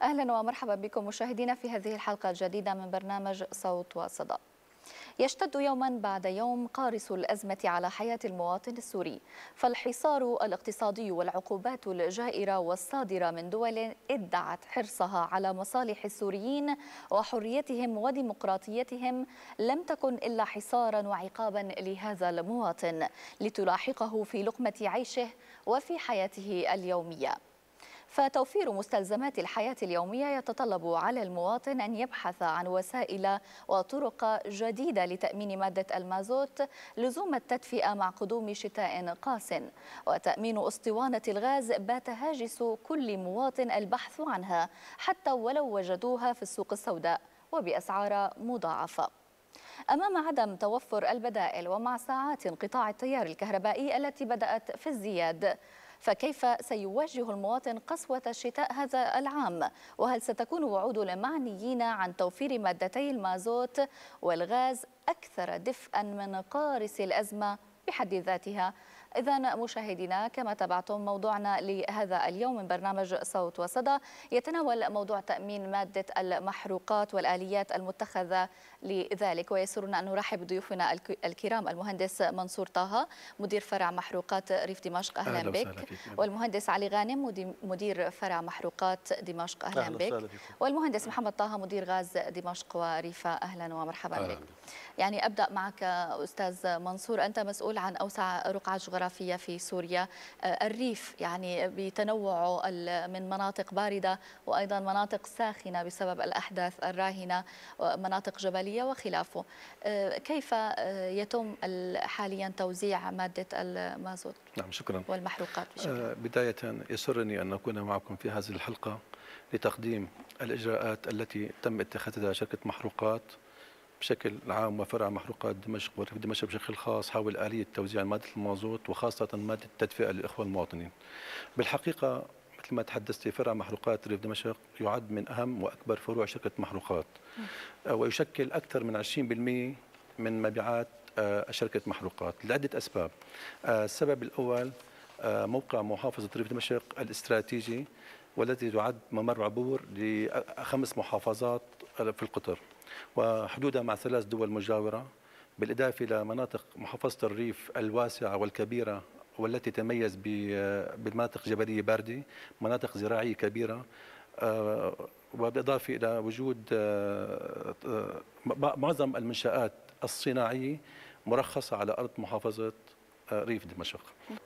أهلا ومرحبا بكم مشاهدينا في هذه الحلقة الجديدة من برنامج صوت وصدى. يشتد يوما بعد يوم قارس الأزمة على حياة المواطن السوري، فالحصار الاقتصادي والعقوبات الجائرة والصادرة من دول ادعت حرصها على مصالح السوريين وحريتهم وديمقراطيتهم لم تكن إلا حصارا وعقابا لهذا المواطن لتلاحقه في لقمة عيشه وفي حياته اليومية. فتوفير مستلزمات الحياة اليومية يتطلب على المواطن أن يبحث عن وسائل وطرق جديدة لتأمين مادة المازوت لزوم التدفئة مع قدوم شتاء قاس، وتأمين أسطوانة الغاز بات هاجس كل مواطن البحث عنها حتى ولو وجدوها في السوق السوداء وبأسعار مضاعفة. أمام عدم توفر البدائل ومع ساعات انقطاع التيار الكهربائي التي بدأت في ازدياد، فكيف سيواجه المواطن قسوة الشتاء هذا العام؟ وهل ستكون وعود المعنيين عن توفير مادتي المازوت والغاز أكثر دفئا من قارس الأزمة بحد ذاتها؟ إذن مشاهدينا، كما تابعتم موضوعنا لهذا اليوم من برنامج صوت وصدى يتناول موضوع تأمين مادة المحروقات والآليات المتخذة لذلك، ويسرنا أن نرحب بضيوفنا الكرام المهندس منصور طه مدير فرع محروقات ريف دمشق، أهلا بك، والمهندس علي غانم مدير فرع محروقات دمشق، أهلا بك، والمهندس محمد طه مدير غاز دمشق وريفة، أهلا ومرحبا بك. يعني أبدأ معك أستاذ منصور، أنت مسؤول عن أوسع رقعة جغرافية في سوريا، الريف يعني بتنوعه من مناطق باردة وأيضا مناطق ساخنة بسبب الأحداث الراهنة، مناطق جبلية وخلافه. كيف يتم حاليا توزيع مادة المازوت نعم، شكرا والمحروقات بشكل بداية يسرني أن أكون معكم في هذه الحلقة لتقديم الإجراءات التي تم اتخاذها شركة محروقات بشكل عام وفرع محروقات دمشق وريف دمشق بشكل خاص حول آلية توزيع مادة المازوت وخاصة مادة التدفئة للإخوة المواطنين. بالحقيقة مثل ما تحدثت، فرع محروقات ريف دمشق يعد من أهم وأكبر فروع شركة محروقات ويشكل أكثر من 20% من مبيعات شركة محروقات لعدة أسباب. السبب الأول موقع محافظة ريف دمشق الاستراتيجي والذي يعد ممر عبور ل5 محافظات في القطر وحدودها مع 3 دول مجاورة، بالإضافة إلى مناطق محافظة الريف الواسعة والكبيرة والتي تميز بالمناطق جبلية باردة، مناطق زراعية كبيرة، وبالإضافة إلى وجود معظم المنشآت الصناعية مرخصة على أرض محافظة ريف دمشق.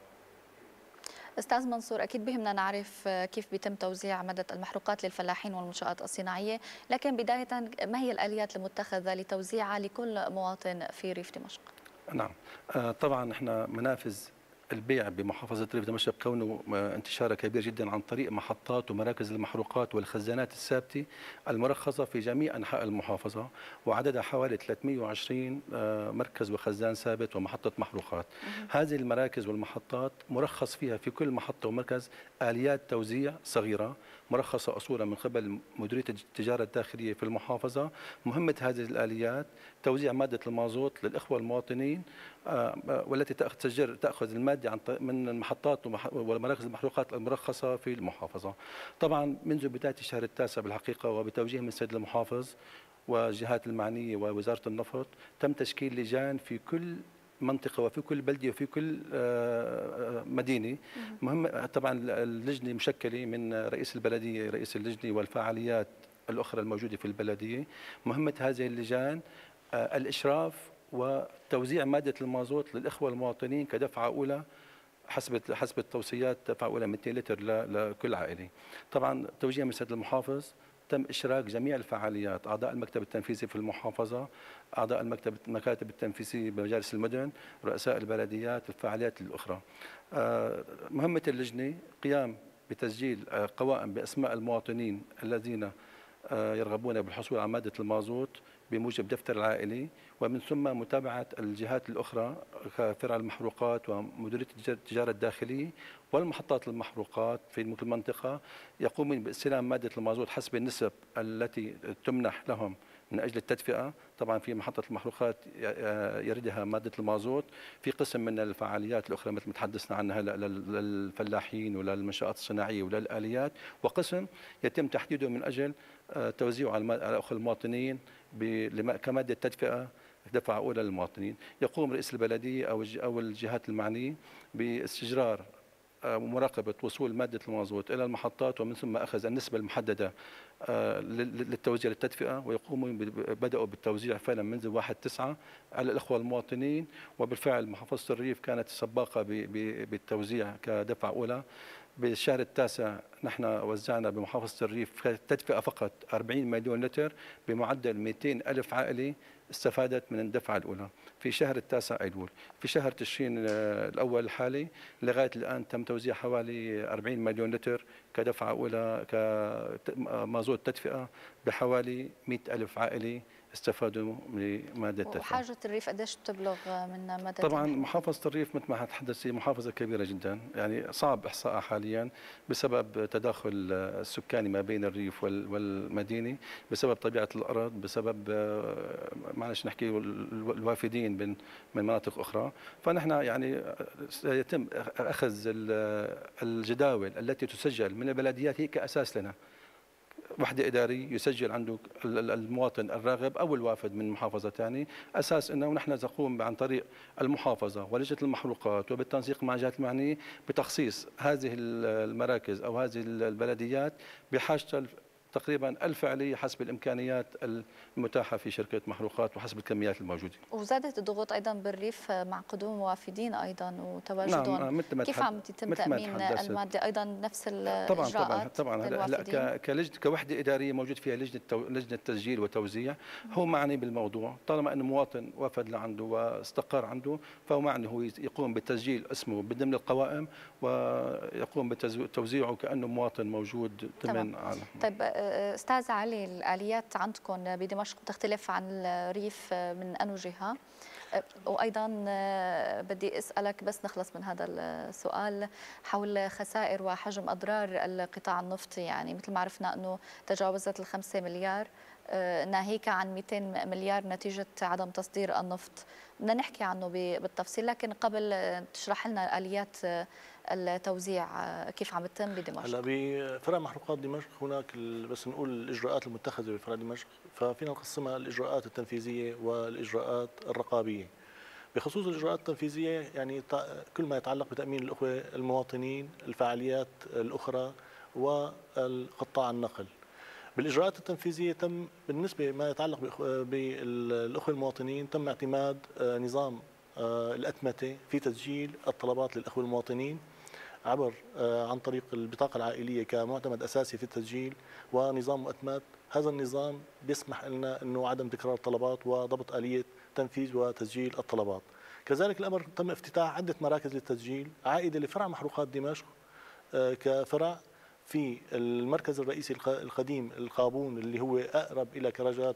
أستاذ منصور، أكيد بهمنا نعرف كيف بيتم توزيع مادة المحروقات للفلاحين والمنشآت الصناعية، لكن بداية ما هي الآليات المتخذة لتوزيعها لكل مواطن في ريف دمشق؟ نعم، طبعا احنا منافذ البيع بمحافظة ريف دمشق كونه انتشاره كبير جدا عن طريق محطات ومراكز المحروقات والخزانات الثابتة المرخصة في جميع أنحاء المحافظة، وعددها حوالي 320 مركز وخزان ثابت ومحطة محروقات. هذه المراكز والمحطات مرخص فيها في كل محطة ومركز آليات توزيع صغيرة مرخصة أصولا من قبل مديرية التجارة الداخلية في المحافظة. مهمة هذه الآليات توزيع مادة المازوت للإخوة المواطنين والتي تأخذ المادة من المحطات ومراكز المحروقات المرخصة في المحافظة. طبعا منذ بداية الشهر التاسع بالحقيقة وبتوجيه من السيد المحافظ والجهات المعنية ووزارة النفط تم تشكيل لجان في كل منطقة وفي كل بلدة وفي كل مدينة. مهم طبعا اللجنة مشكلة من رئيس البلدية، رئيس اللجنة والفعاليات الأخرى الموجودة في البلدية. مهمة هذه اللجان الإشراف وتوزيع مادة المازوت للإخوة المواطنين كدفعة أولى حسب التوصيات، دفعة أولى 200 لتر لكل عائلة. طبعا توجيه من السيد المحافظ تم إشراك جميع الفعاليات، أعضاء المكتب التنفيذي في المحافظة، أعضاء المكاتب التنفيذية بمجالس المدن، رؤساء البلديات، الفعاليات الأخرى. مهمة اللجنة قيام بتسجيل قوائم بأسماء المواطنين الذين يرغبون بالحصول على مادة المازوت بموجب دفتر العائلي، ومن ثم متابعة الجهات الأخرى كفرع المحروقات ومديرية التجارة الداخلية والمحطات المحروقات في كل منطقة يقومون باستلام مادة المازوت حسب النسب التي تمنح لهم من أجل التدفئة. طبعا في محطة المحروقات يردها مادة المازوت، في قسم من الفعاليات الأخرى مثل ما تحدثنا عنها للفلاحين وللمنشآت الصناعية وللآليات، وقسم يتم تحديده من أجل توزيعه على الأخوة المواطنين كمادة تدفئة دفعة أولى للمواطنين. يقوم رئيس البلدية أو الجهات المعنية باستجرار ومراقبة وصول مادة المازوت إلى المحطات، ومن ثم أخذ النسبة المحددة للتوزيع للتدفئة، ويقومون بدأوا بالتوزيع فعلا منذ 1/9 على الأخوة المواطنين. وبالفعل محافظة الريف كانت السباقة بالتوزيع كدفعة أولى. بالشهر التاسع نحن وزعنا بمحافظة الريف تدفئة فقط 40 مليون لتر بمعدل 200 ألف عائلة استفادت من الدفعة الأولى في شهر التاسع أيلول. في شهر تشرين الأول الحالي لغاية الآن تم توزيع حوالي 40 مليون لتر كدفعة أولى كمازوت تدفئة بحوالي 100 ألف عائلة استفادوا من مادة التدفئة. وحاجة الريف قديش بتبلغ من مادة طبعا محافظة الريف مثل ما تحدثي محافظة كبيرة جدا، يعني صعب إحصائها حاليا بسبب تداخل السكاني ما بين الريف والمدينة، بسبب طبيعة الأرض، بسبب معلش نحكي الوافدين من مناطق أخرى. فنحن يعني يتم أخذ الجداول التي تسجل من البلديات هي كأساس لنا. وحدة إدارية يسجل عنده المواطن الراغب أو الوافد من محافظة ثانية، أساس أنه نحن نقوم عن طريق المحافظة ولجنة المحروقات وبالتنسيق مع الجهات المعنية بتخصيص هذه المراكز أو هذه البلديات بحاجة تقريبا 1000 فعالية حسب الإمكانيات المتاحة في شركة محروقات وحسب الكميات الموجودة. وزادت الضغوط أيضا بالريف مع قدوم وافدين أيضا وتواجدهم. نعم، كيف عم يتم تأمين المادة أيضا نفس الإجراءات؟ طبعا هلا كوحدة إدارية موجود فيها لجنة تسجيل وتوزيع. هو معني بالموضوع، طالما أنه مواطن وافد لعنده واستقر عنده فهو معني هو يقوم بتسجيل اسمه ضمن القوائم ويقوم بتوزيعه كأنه مواطن موجود ضمن عالم. طيب أستاذ علي، الآليات عندكم بدمشق تختلف عن الريف من أنو جهة؟ وأيضا بدي أسألك بس نخلص من هذا السؤال حول خسائر وحجم أضرار القطاع النفطي. يعني مثل ما عرفنا أنه تجاوزت 5 مليار ناهيك عن 200 مليار نتيجة عدم تصدير النفط. بدنا نحكي عنه بالتفصيل، لكن قبل تشرح لنا آليات التوزيع كيف عم يتم بدمشق. هلا بفرع محروقات دمشق هناك بس نقول الاجراءات المتخذه بفرع دمشق، ففينا نقسمها الاجراءات التنفيذيه والاجراءات الرقابيه. بخصوص الاجراءات التنفيذيه يعني كل ما يتعلق بتامين الاخوه المواطنين، الفعاليات الاخرى والقطاع النقل. بالاجراءات التنفيذيه تم بالنسبه ما يتعلق بالاخوه المواطنين تم اعتماد نظام الاتمته في تسجيل الطلبات للاخوه المواطنين عبر عن طريق البطاقة العائلية كمعتمد أساسي في التسجيل ونظام مؤتمت. هذا النظام بيسمح لنا أنه عدم تكرار الطلبات وضبط آلية تنفيذ وتسجيل الطلبات. كذلك الأمر تم افتتاح عدة مراكز للتسجيل عائدة لفرع محروقات دمشق كفرع في المركز الرئيسي القديم القابون اللي هو أقرب إلى كراجات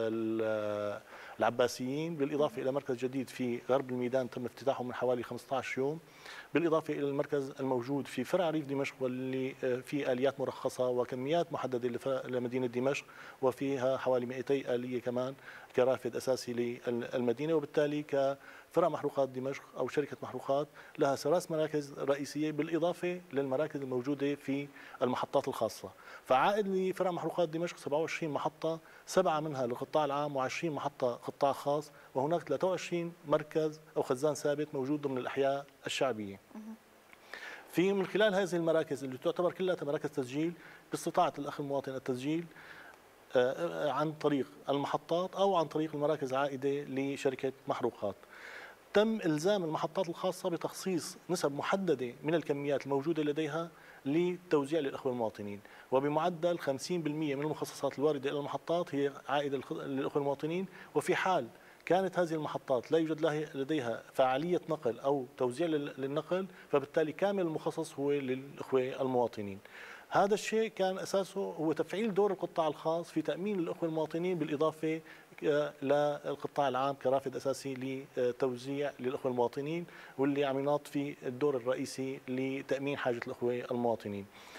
العباسيين، بالإضافة إلى مركز جديد في غرب الميدان تم افتتاحه من حوالي 15 يوم، بالإضافة إلى المركز الموجود في فرع ريف دمشق واللي فيه آليات مرخصة وكميات محددة لمدينة دمشق، وفيها حوالي 200 آلية كمان كرافد أساسي للمدينة. وبالتالي كفرع محروقات دمشق أو شركة محروقات لها 3 مراكز رئيسية بالإضافة للمراكز الموجودة في المحطات الخاصة. فعائد لفرع محروقات دمشق 27 محطة، 7 منها للقطاع العام و20 محطة قطاع خاص، وهناك 23 مركز أو خزان ثابت موجود ضمن الأحياء الشعبية. في من خلال هذه المراكز اللي تعتبر كلها مراكز تسجيل باستطاعة الأخ المواطن التسجيل عن طريق المحطات أو عن طريق المراكز العائدة لشركة محروقات. تم إلزام المحطات الخاصة بتخصيص نسب محددة من الكميات الموجودة لديها للتوزيع للأخوة المواطنين، وبمعدل 50% من المخصصات الواردة إلى المحطات هي عائدة للأخوة المواطنين. وفي حال كانت هذه المحطات لا يوجد لديها فعالية نقل أو توزيع للنقل، فبالتالي كامل المخصص هو للأخوة المواطنين. هذا الشيء كان أساسه هو تفعيل دور القطاع الخاص في تأمين الأخوة المواطنين بالإضافة للقطاع العام كرافد أساسي لتوزيع للأخوة المواطنين، واللي عم يناط في الدور الرئيسي لتأمين حاجة الأخوة المواطنين.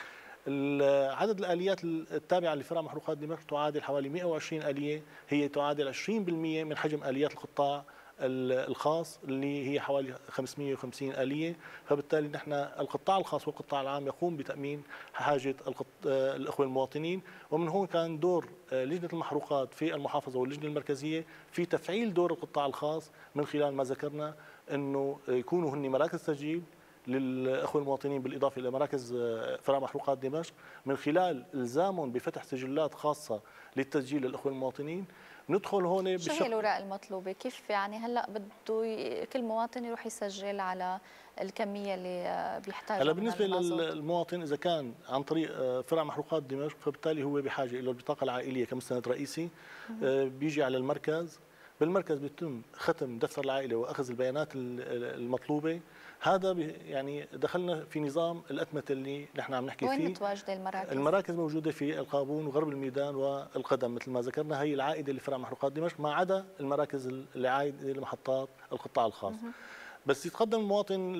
عدد الآليات التابعة لفرع محروقات دمشق تعادل حوالي 120 آلية، هي تعادل 20% من حجم آليات القطاع الخاص اللي هي حوالي 550 آلية. فبالتالي نحن القطاع الخاص والقطاع العام يقوم بتأمين حاجة الأخوة المواطنين. ومن هون كان دور لجنة المحروقات في المحافظة واللجنة المركزية في تفعيل دور القطاع الخاص من خلال ما ذكرنا أنه يكونوا هن مراكز تسجيل للأخوة المواطنين بالإضافة إلى مراكز فرع محروقات دمشق، من خلال إلزامهم بفتح سجلات خاصة للتسجيل للأخوة المواطنين. ندخل هون شو هي الأوراق المطلوبة؟ كيف يعني هلا بده كل مواطن يروح يسجل على الكمية اللي بيحتاجها؟ هلا بالنسبة للمواطن إذا كان عن طريق فرع محروقات دمشق فبالتالي هو بحاجة إلى البطاقة العائلية كمستند رئيسي، بيجي على المركز، بالمركز بيتم ختم دفتر العائلة وأخذ البيانات المطلوبة. هذا يعني دخلنا في نظام الأتمتة اللي نحن عم نحكي فيه. وين متواجدة المراكز؟ المراكز موجودة في القابون وغرب الميدان والقدم مثل ما ذكرنا، هي العائدة لفرع محروقات دمشق ما عدا المراكز اللي عائدة لمحطات القطاع الخاص. بس يتقدم المواطن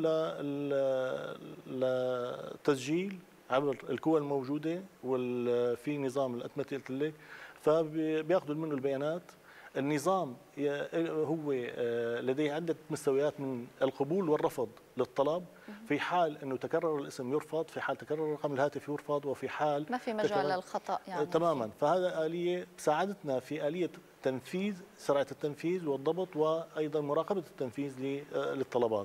للتسجيل عبر الكوى الموجودة وفي نظام الأتمتة قلت لك، فبياخذوا منه البيانات. النظام هو لديه عدة مستويات من القبول والرفض للطلب، في حال أنه تكرر الاسم يرفض، في حال تكرر رقم الهاتف يرفض، وفي حال ما في مجال للخطأ يعني. تماما. فهذا آلية ساعدتنا في آلية تنفيذ، سرعة التنفيذ والضبط وأيضا مراقبة التنفيذ للطلبات.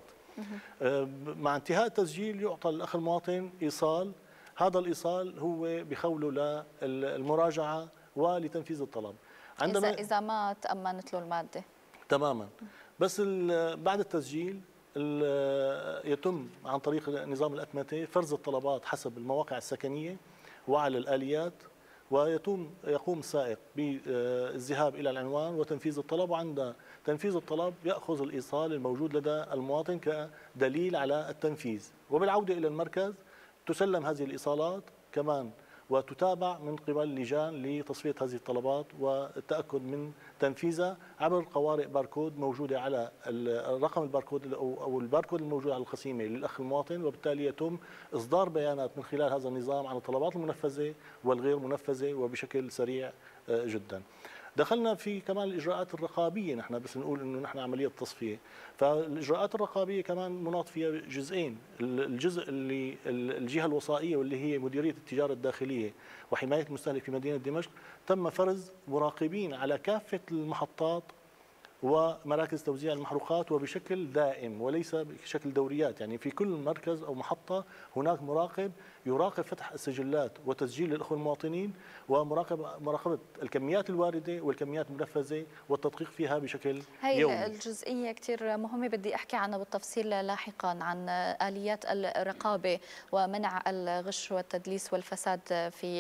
مع انتهاء التسجيل يعطى الأخ المواطن إيصال، هذا الإيصال هو بخوله للمراجعة ولتنفيذ الطلب. عندما إذا ما تأمنت له المادة تماما. بس بعد التسجيل يتم عن طريق نظام الأتمتة فرز الطلبات حسب المواقع السكنية وعلى الآليات، يقوم السائق بالذهاب إلى العنوان وتنفيذ الطلب، وعند تنفيذ الطلب يأخذ الإيصال الموجود لدى المواطن كدليل على التنفيذ، وبالعودة إلى المركز تسلم هذه الإيصالات كمان وتتابع من قبل لجان لتصفية هذه الطلبات والتأكد من تنفيذها عبر قوارئ باركود موجودة على الرقم الباركود أو الباركود الموجود على الخصيمة للأخ المواطن، وبالتالي يتم إصدار بيانات من خلال هذا النظام عن الطلبات المنفذة والغير منفذة وبشكل سريع جدا. دخلنا في كمان الإجراءات الرقابية، نحن بس نقول إنه نحن عملية تصفية، فالإجراءات الرقابية كمان مناط فيها جزئين، الجزء اللي الجهة الوصائية واللي هي مديرية التجارة الداخلية وحماية المستهلك في مدينة دمشق، تم فرز مراقبين على كافة المحطات ومراكز توزيع المحروقات وبشكل دائم وليس بشكل دوريات، يعني في كل مركز أو محطة هناك مراقب يراقب فتح السجلات وتسجيل الأخوة المواطنين ومراقبة الكميات الواردة والكميات المنفذة والتدقيق فيها بشكل يومي. هي الجزئية كثير مهمة، بدي أحكي عنها بالتفصيل لاحقا عن آليات الرقابة ومنع الغش والتدليس والفساد في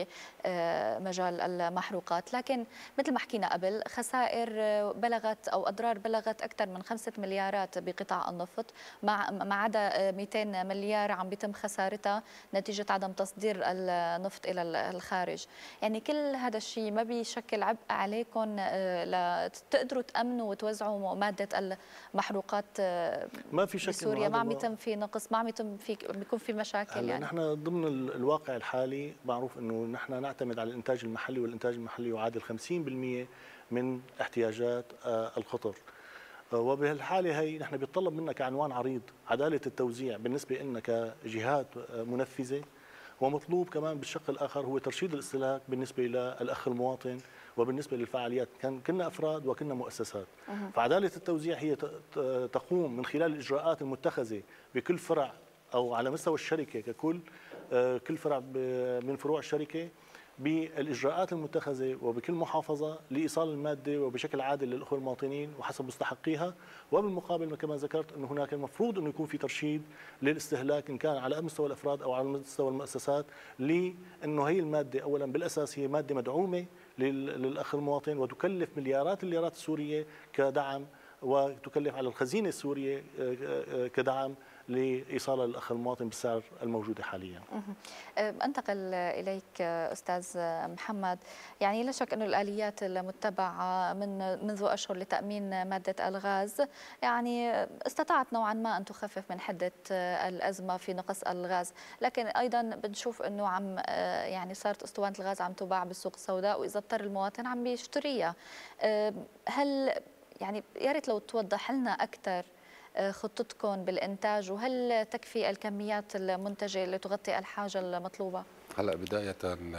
مجال المحروقات. لكن مثل ما حكينا قبل، خسائر بلغت أو أضرار بلغت أكثر من 5 مليارات بقطاع النفط، ما عدا 200 مليار عم بيتم خسارتها نتيجة عدم تصدير النفط إلى الخارج. يعني كل هذا الشيء ما بيشكل عبء عليكم لتقدروا تأمنوا وتوزعوا مادة المحروقات ما في شك بسوريا؟ ما عم يتم في نقص، ما عم يتم في بيكون في مشاكل يعني. نحن ضمن الواقع الحالي معروف انه نحن نعتمد على الانتاج المحلي، والانتاج المحلي يعادل 50% من احتياجات القطر. وبهالحالة هي نحن بيتطلب منا كعنوان عريض عدالة التوزيع بالنسبة لنا كجهات منفذة، ومطلوب كمان بالشق الآخر هو ترشيد الاستهلاك بالنسبة للأخ المواطن وبالنسبة للفعاليات، كنا أفراد وكنا مؤسسات. فعدالة التوزيع هي تقوم من خلال الإجراءات المتخذة بكل فرع أو على مستوى الشركة ككل، كل فرع من فروع الشركة بالإجراءات المتخذة وبكل محافظة لإيصال المادة وبشكل عادل للأخوة المواطنين وحسب مستحقيها. وبالمقابل كما ذكرت أنه هناك المفروض أنه يكون في ترشيد للاستهلاك إن كان على مستوى الأفراد أو على مستوى المؤسسات، لأنه هي المادة أولا بالأساس هي مادة مدعومة للأخ المواطن وتكلف مليارات الليرات السورية كدعم، وتكلف على الخزينة السورية كدعم لايصالها للاخ المواطن بالسعر الموجوده حاليا. انتقل اليك استاذ محمد، يعني لا شك انه الاليات المتبعه منذ اشهر لتامين ماده الغاز يعني استطاعت نوعا ما ان تخفف من حده الازمه في نقص الغاز، لكن ايضا بنشوف انه عم يعني صارت اسطوانه الغاز عم تباع بالسوق السوداء، واذا اضطر المواطن عم بيشتريها. هل يعني يا ريت لو توضح لنا اكثر خطتكم بالإنتاج، وهل تكفي الكميات المنتجة لتغطي الحاجة المطلوبة؟ هلا بداية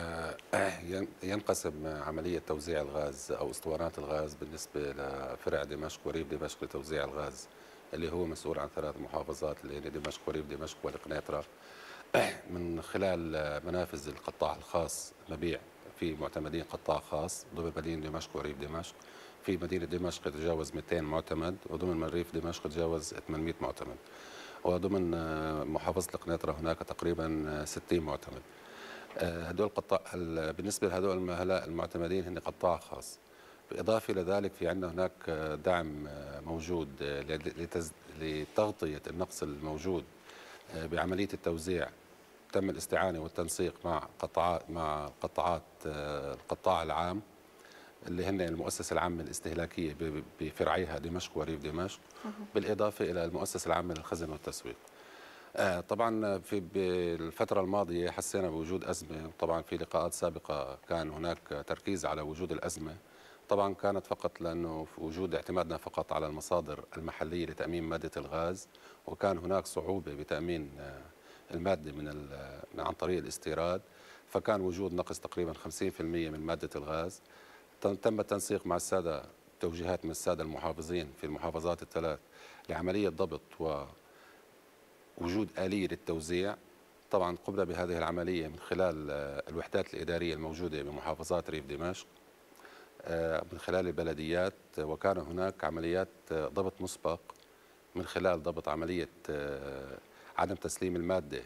ينقسم عملية توزيع الغاز أو اسطوانات الغاز بالنسبة لفرع دمشق وريف دمشق لتوزيع الغاز، اللي هو مسؤول عن 3 محافظات اللي هي دمشق وريف دمشق والقنيطرة، من خلال منافذ القطاع الخاص مبيع في معتمدين قطاع خاص ضمن مدينة دمشق وريف دمشق. في مدينة دمشق يتجاوز 200 معتمد، وضمن ريف دمشق يتجاوز 800 معتمد، وضمن محافظة القنيطرة هناك تقريبا 60 معتمد. هدول القطاع بالنسبة لهدول المعتمدين هن قطاع خاص. بالإضافة إلى ذلك في عندنا هناك دعم موجود لتغطية النقص الموجود بعملية التوزيع. تم الاستعانة والتنسيق مع قطاعات القطاع العام اللي هن المؤسسة العامة الاستهلاكية بفرعيها دمشق وريف دمشق، بالإضافة إلى المؤسسة العامة للخزن والتسويق. طبعا في بالفترة الماضية حسينا بوجود أزمة، طبعا في لقاءات سابقة كان هناك تركيز على وجود الأزمة، طبعا كانت فقط لأنه في وجود اعتمادنا فقط على المصادر المحلية لتأمين مادة الغاز، وكان هناك صعوبة بتأمين المادة عن طريق الاستيراد، فكان وجود نقص تقريبا 50% من مادة الغاز. تم التنسيق مع السادة، توجيهات من السادة المحافظين في المحافظات الثلاث لعملية ضبط ووجود آلية للتوزيع. طبعا قمنا بهذه العملية من خلال الوحدات الإدارية الموجودة بمحافظات ريف دمشق من خلال البلديات، وكان هناك عمليات ضبط مسبق من خلال ضبط عملية عدم تسليم المادة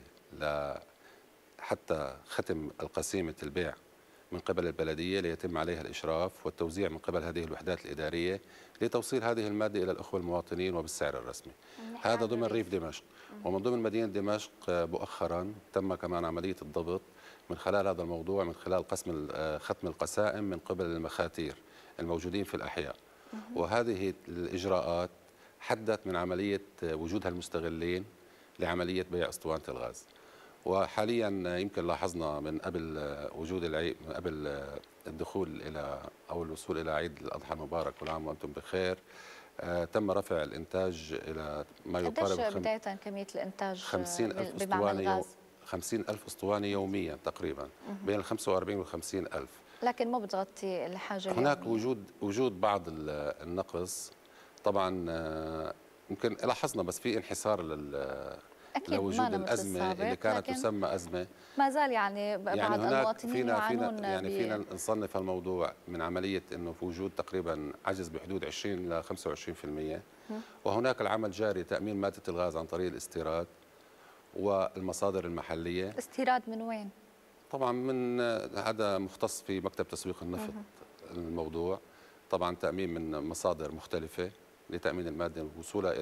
حتى ختم القسيمة البيع من قبل البلدية ليتم عليها الإشراف والتوزيع من قبل هذه الوحدات الإدارية لتوصيل هذه المادة إلى الأخوة المواطنين وبالسعر الرسمي. هذا ضمن ريف دمشق. ومن ضمن مدينة دمشق مؤخرا تم كمان عملية الضبط من خلال هذا الموضوع، من خلال ختم القسائم من قبل المخاتير الموجودين في الأحياء. وهذه الإجراءات حدت من عملية وجود هالمستغلين لعملية بيع اسطوانة الغاز. وحاليا يمكن لاحظنا من قبل وجود العيد، من قبل الدخول الى او الوصول الى عيد الاضحى المبارك كل عام وانتم بخير، تم رفع الانتاج الى ما يقارب قديش بدايه كميه الانتاج 50,000 اسطوانه 50,000 اسطوانه يوميا تقريبا، بين ال 45 وال 50,000. لكن ما بتغطي الحاجه هناك اليومية. وجود بعض النقص طبعا، يمكن لاحظنا بس في انحسار لوجود الأزمة اللي كانت تسمى أزمة. ما زال يعني بعض المواطنين يعانون فينا نصنف الموضوع من عملية أنه في وجود تقريبا عجز بحدود 20 ل 25%، وهناك العمل جاري تأمين مادة الغاز عن طريق الاستيراد والمصادر المحلية. استيراد من وين؟ طبعا من هذا مختص في مكتب تسويق النفط الموضوع، طبعا تأمين من مصادر مختلفة لتأمين المادة ووصولها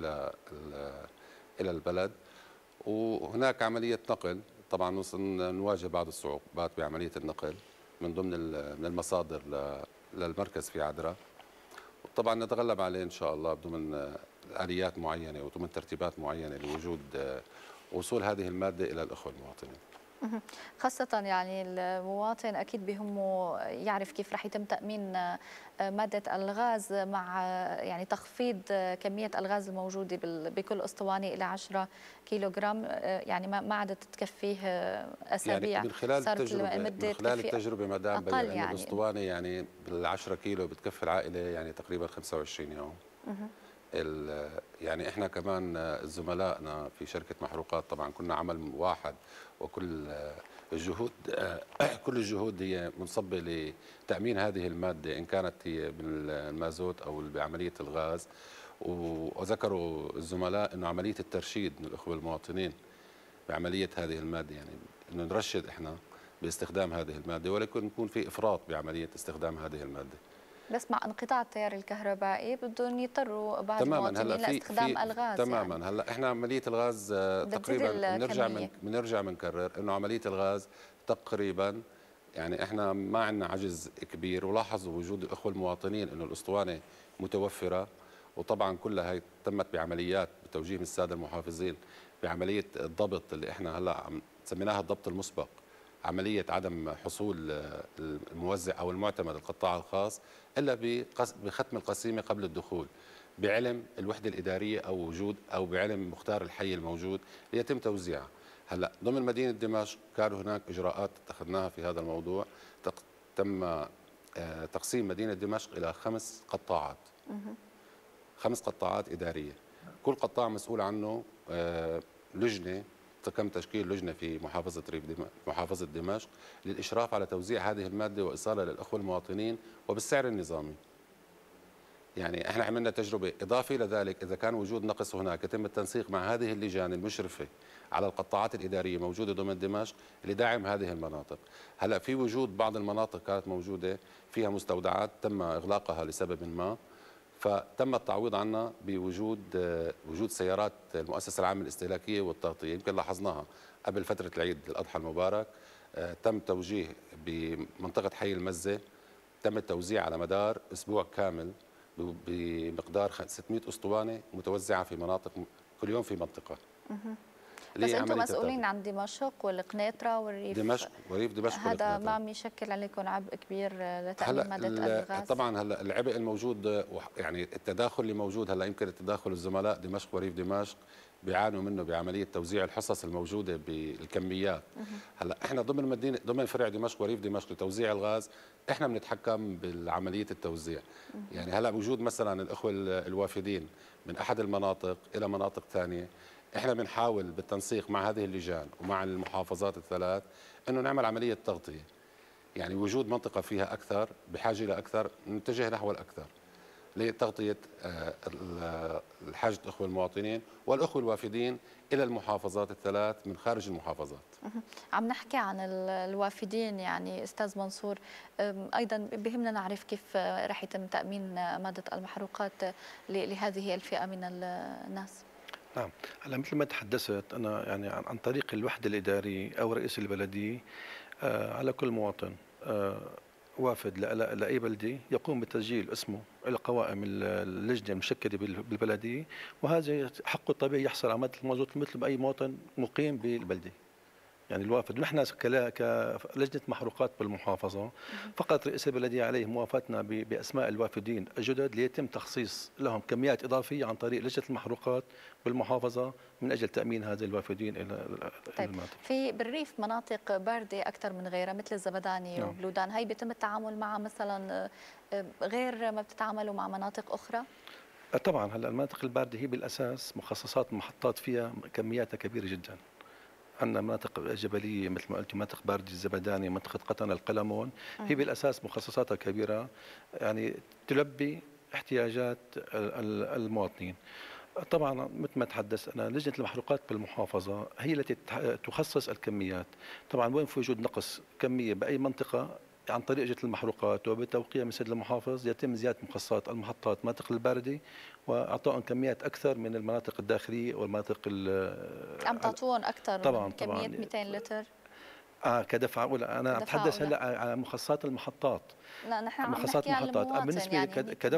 إلى البلد. وهناك عملية نقل، طبعا نواجه بعض الصعوبات بعملية النقل من ضمن المصادر للمركز في عدرا، طبعا نتغلب عليه إن شاء الله ضمن آليات معينة وضمن ترتيبات معينة لوجود وصول هذه المادة إلى الأخوة المواطنين. خاصة يعني المواطن أكيد بهمه يعرف كيف رح يتم تأمين مادة الغاز مع يعني تخفيض كمية الغاز الموجودة بكل أسطوانة إلى 10 كيلوغرام، يعني ما عادت تكفيه أسابيع. يعني من خلال التجربة مدام بين يعني الأسطوانة يعني بال10 كيلو بتكفي العائلة يعني تقريبا 25 يوم. يعني احنا كمان زملائنا في شركة محروقات طبعا كنا عمل واحد، وكل الجهود هي منصبة لتأمين هذه المادة إن كانت هي بالمازوت أو بعملية الغاز. وذكروا الزملاء أنه عملية الترشيد من الأخوة المواطنين بعملية هذه المادة، يعني أنه نرشد إحنا باستخدام هذه المادة، ولكن يكون في إفراط بعملية استخدام هذه المادة. بس مع انقطاع التيار الكهربائي بدهم يضطروا بعض تماما. المواطنين هلا لاستخدام الغاز. تماما يعني هلا احنا عمليه الغاز تقريبا بنرجع بنكرر انه عمليه الغاز تقريبا، يعني احنا ما عندنا عجز كبير، ولاحظوا وجود الاخوه المواطنين انه الاسطوانه متوفره، وطبعا كلها هي تمت بعمليات بتوجيه من الساده المحافظين بعمليه الضبط اللي احنا هلا سميناها الضبط المسبق، عمليه عدم حصول الموزع او المعتمد القطاع الخاص الا بختم القسيمه قبل الدخول، بعلم الوحده الاداريه او وجود او بعلم مختار الحي الموجود ليتم توزيعها. هلا ضمن مدينه دمشق كان هناك اجراءات اتخذناها في هذا الموضوع، تم تقسيم مدينه دمشق الى 5 قطاعات. 5 قطاعات اداريه، كل قطاع مسؤول عنه لجنه، تم تشكيل لجنه في محافظه دمشق للاشراف على توزيع هذه الماده وايصالها للاخوه المواطنين وبالسعر النظامي. يعني احنا عملنا تجربه، اضافه الى ذلك اذا كان وجود نقص هناك يتم التنسيق مع هذه اللجان المشرفه على القطاعات الاداريه موجوده ضمن دمشق لدعم هذه المناطق. هلا في وجود بعض المناطق كانت موجوده فيها مستودعات تم اغلاقها لسبب ما، فتم التعويض عنها بوجود سيارات المؤسسه العامه للاستهلاكيه والتغطيه. يمكن لاحظناها قبل فتره العيد الاضحى المبارك، تم توجيه بمنطقه حي المزه، تم التوزيع على مدار اسبوع كامل بمقدار 600 اسطوانه متوزعه في مناطق، كل يوم في منطقه. بس انتم مسؤولين عن دمشق والقنيطره والريف. دمشق وريف دمشق هذا ما عم يشكل عليكم عبء كبير لتامين ماده الغاز؟ طبعا هلا العبء الموجود، يعني التداخل اللي موجود هلا، يمكن التداخل الزملاء دمشق وريف دمشق بيعانوا منه بعمليه توزيع الحصص الموجوده بالكميات. هلا احنا ضمن فرع دمشق وريف دمشق لتوزيع الغاز احنا بنتحكم بعمليه التوزيع. يعني هلا وجود مثلا الاخوه الوافدين من احد المناطق الى مناطق ثانيه، احنا بنحاول بالتنسيق مع هذه اللجان ومع المحافظات الثلاث انه نعمل عمليه تغطيه. يعني وجود منطقه فيها اكثر بحاجه الى اكثر نتجه نحو الاكثر لتغطيه حاجه الاخوه المواطنين والاخوه الوافدين الى المحافظات الثلاث من خارج المحافظات. عم نحكي عن الوافدين، يعني استاذ منصور، ايضا بهمنا نعرف كيف رح يتم تامين ماده المحروقات لهذه الفئه من الناس. نعم، هلا مثل ما تحدثت انا يعني عن طريق الوحده الاداريه او رئيس البلديه، على كل مواطن وافد لاي بلده يقوم بتسجيل اسمه الى قوائم اللجنه المشكله بالبلديه، وهذا حقه الطبيعي يحصل على ماده المازوت مثل باي مواطن مقيم بالبلده. يعني الوافد، ونحن كلجنه محروقات بالمحافظه فقط رئيس البلديه عليه موافاتنا باسماء الوافدين الجدد ليتم تخصيص لهم كميات اضافيه عن طريق لجنه المحروقات بالمحافظه من اجل تامين هذه الوافدين الى المناطق. في بالريف مناطق بارده اكثر من غيرها مثل الزبداني وبلودان، هي بيتم التعامل معها مثلا غير ما بتتعاملوا مع مناطق اخرى؟ طبعا هلا المناطق البارده هي بالاساس مخصصات محطات فيها كمياتها كبيره جدا. عندنا مناطق جبليه مثل ما قلت، مناطق باردة الزبداني، منطقه قطن القلمون، هي بالاساس مخصصاتها كبيره، يعني تلبي احتياجات المواطنين. طبعا مثل ما تحدث انا، لجنه المحروقات بالمحافظه هي التي تخصص الكميات. طبعا وين في وجود نقص كميه باي منطقه عن طريق لجنه المحروقات وبتوقيع من سيد المحافظ يتم زياده مخصصات المحطات المناطق البارده واعطائهم كميات اكثر من المناطق الداخليه والمناطق عم تعطوهم اكثر طبعا من كميه 200 لتر كدفعه اولى. انا عم اتحدث هلا على مخصصات المحطات. لا نحن عم نحكي على المواطن، بالنسبه يعني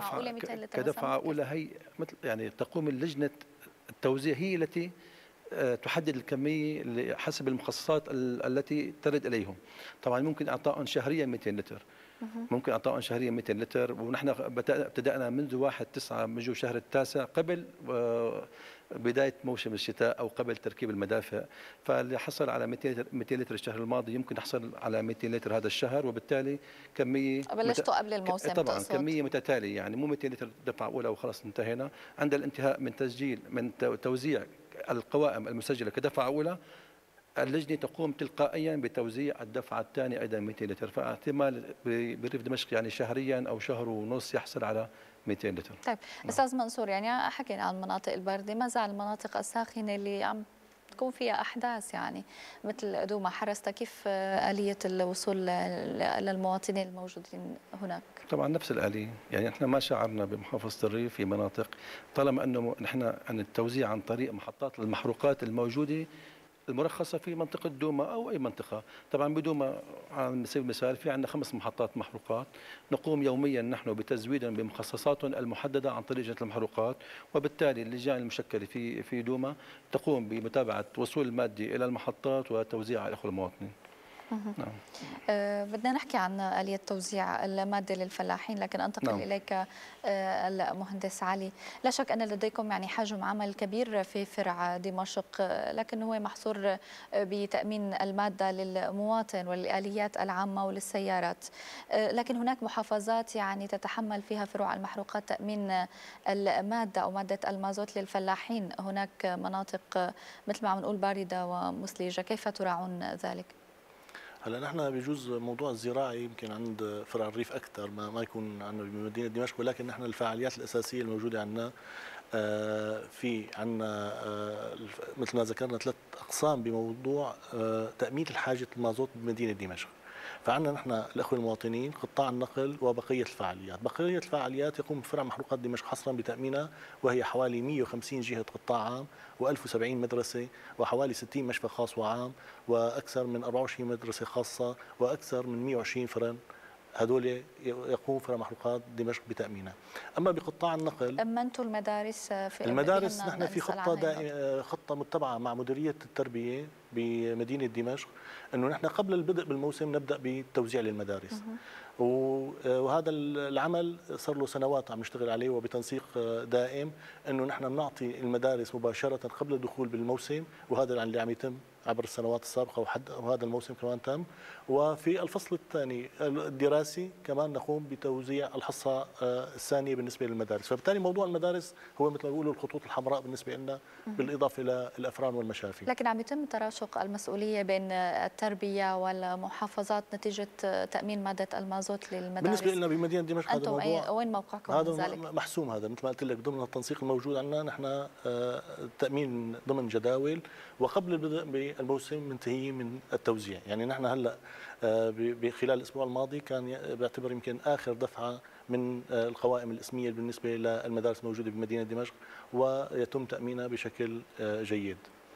كدفعه اولى هي مثل يعني تقوم اللجنه التوزيع هي التي تحدد الكميه حسب المخصصات التي ترد اليهم. طبعا ممكن اعطائهم شهريا 200 لتر، ممكن اعطائهم شهريا 200 لتر، ونحن ابتدانا منذ 1/9 من شهر التاسع قبل بدايه موسم الشتاء او قبل تركيب المدافع، فاللي حصل على 200 لتر الشهر الماضي يمكن يحصل على 200 لتر هذا الشهر، وبالتالي كميه بلشتوا قبل الموسم طبعا تقصد. كميه متتاليه، يعني مو 200 لتر دفعه اولى وخلص انتهينا. عند الانتهاء من تسجيل من توزيع القوائم المسجله كدفعه اولى، اللجنه تقوم تلقائيا بتوزيع الدفعه الثانيه ايضا 200 لتر، فاحتمال بريف دمشق يعني شهريا او شهر ونص يحصل على 200 لتر. طيب استاذ منصور، يعني حكينا عن المناطق البارده، ما زال المناطق الساخنه اللي عم يكون فيها أحداث يعني مثل دوما حرستا، كيف آلية الوصول للمواطنين الموجودين هناك؟ طبعا نفس الآلية، يعني احنا ما شعرنا بمحافظة الريف في مناطق طالما انه نحن عن التوزيع عن طريق محطات المحروقات الموجودة المرخصة في منطقة دوما أو أي منطقة. طبعا بدوما على سبيل المثال في عندنا 5 محطات محروقات، نقوم يوميا نحن بتزويدهم بمخصصاتهم المحددة عن طريق لجنة المحروقات، وبالتالي اللجان المشكلة في دوما تقوم بمتابعة وصول المادة إلى المحطات وتوزيعها على الأخوة المواطنين. نعم. بدنا نحكي عن آلية توزيع المادة للفلاحين، لكن أنتقل نعم. إليك المهندس علي. لا شك أن لديكم يعني حجم عمل كبير في فرع دمشق، لكن هو محصور بتأمين المادة للمواطن والآليات العامة وللسيارات، لكن هناك محافظات يعني تتحمل فيها فروع المحروقات تأمين المادة أو مادة المازوت للفلاحين. هناك مناطق مثل ما عم نقول باردة ومثلجة، كيف تراعون ذلك؟ هلا نحن بجوز موضوع الزراعي يمكن عند فرع الريف اكثر ما يكون عندنا بمدينه دمشق، ولكن نحن الفعاليات الاساسيه الموجوده عندنا في عندنا مثل ما ذكرنا 3 اقسام بموضوع تامين الحاجه المازوت بمدينه دمشق. فعندنا نحن الاخوه المواطنين، قطاع النقل، وبقيه الفعاليات. بقيه الفعاليات يقوم فرع محروقات دمشق حصرا بتامينها، وهي حوالي 150 جهه قطاع عام و1070 مدرسه وحوالي 60 مشفى خاص وعام واكثر من 24 مدرسه خاصه واكثر من 120 فرن. هذول يقوم فرع محروقات دمشق بتامينها. اما بقطاع النقل، امنتوا المدارس في المدارس نحن في خطه متبعه مع مديريه التربيه بمدينه دمشق، انه نحن قبل البدء بالموسم نبدا بالتوزيع للمدارس. وهذا العمل صار له سنوات عم نشتغل عليه وبتنسيق دائم، انه نحن بنعطي المدارس مباشره قبل الدخول بالموسم، وهذا اللي عم يتم عبر السنوات السابقه وهذا الموسم كمان تم. وفي الفصل الثاني الدراسي كمان نقوم بتوزيع الحصه الثانيه بالنسبه للمدارس. فبالتالي موضوع المدارس هو مثل ما بيقولوا الخطوط الحمراء بالنسبه لنا، بالاضافه الى الافران والمشافي. لكن عم يتم تراشق المسؤوليه بين التربيه والمحافظات نتيجه تامين ماده المازوت للمدارس. بالنسبه لنا بمدينه دمشق هذا الموضوع وين موقعكم هذا من ذلك؟ محسوم. هذا مثل ما قلت لك ضمن التنسيق الموجود عندنا نحن تامين ضمن جداول، وقبل البدء بالموسم منتهي من التوزيع. يعني نحن هلا خلال الاسبوع الماضي كان بيعتبر يمكن اخر دفعه من القوائم الاسميه بالنسبه للمدارس الموجوده بمدينه دمشق، ويتم تامينها بشكل جيد.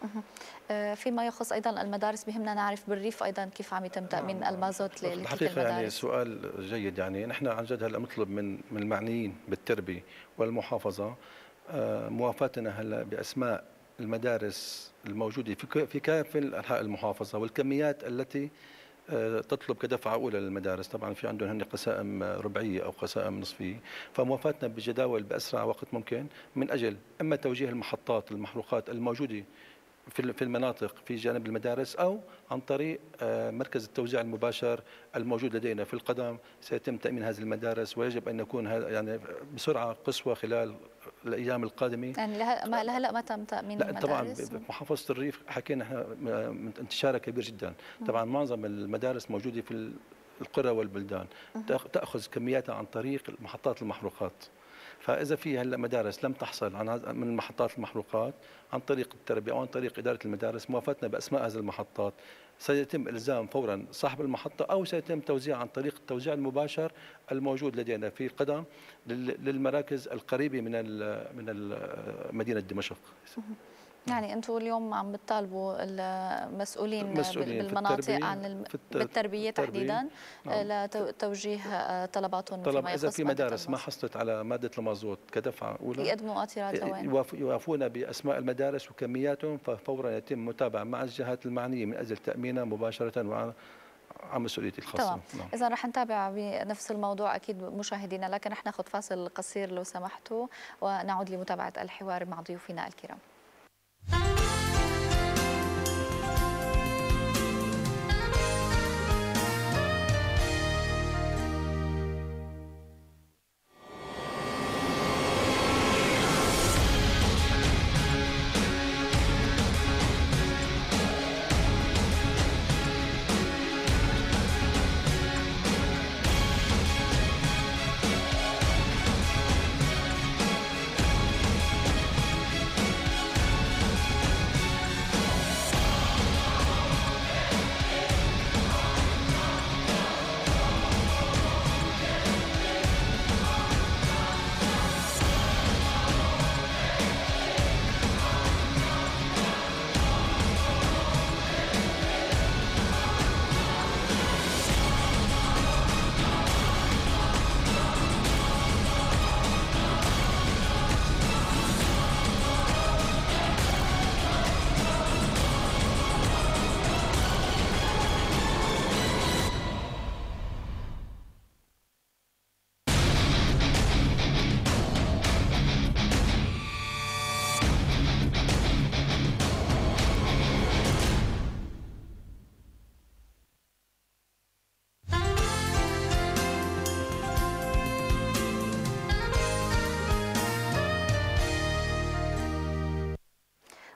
فيما يخص ايضا المدارس بهمنا نعرف بالريف ايضا كيف عم يتم تامين المازوت لتلك المدارس. الحقيقه يعني سؤال جيد. يعني نحن عن جد هلا نطلب من المعنيين بالتربيه والمحافظه موافاتنا هلا باسماء المدارس الموجوده في كافة انحاء المحافظه والكميات التي تطلب كدفعه اولى للمدارس. طبعا في عندهم هن قسائم ربعيه او قسائم نصفيه، فموافاتنا بجداول باسرع وقت ممكن من اجل اما توجيه المحطات المحروقات الموجوده في المناطق في جانب المدارس، او عن طريق مركز التوزيع المباشر الموجود لدينا في القدم. سيتم تامين هذه المدارس، ويجب ان يكون يعني بسرعه قصوى خلال الايام القادمه. يعني لهلا ما تم تامين لا المدارس؟ طبعا بمحافظه الريف حكينا احنا انتشارها كبير جدا. طبعا معظم المدارس موجوده في القرى والبلدان، تاخذ كمياتها عن طريق محطات المحروقات. فاذا في هلا مدارس لم تحصل من محطات المحروقات عن طريق التربيه او عن طريق اداره المدارس، موافاتنا باسماء هذه المحطات سيتم الزام فورا صاحب المحطه، او سيتم توزيع عن طريق التوزيع المباشر الموجود لدينا في قدم للمراكز القريبه من مدينه دمشق. يعني انتم اليوم عم بتطالبوا المسؤولين بالمناطق عن بالتربيه تحديدا لتوجيه طلباتهم فيما يخص اذا في مدارس ما حصلت على ماده المازوت كدفعه اولى يقدموا اعتراض لوين؟ يوافونا باسماء المدارس وكمياتهم، ففورا يتم متابعه مع الجهات المعنيه من اجل تامينها مباشره وعن مسؤوليتي الخاصه. تمام. اذا رح نتابع بنفس الموضوع اكيد مشاهدينا، لكن رح ناخذ فاصل قصير لو سمحتوا ونعود لمتابعه الحوار مع ضيوفنا الكرام.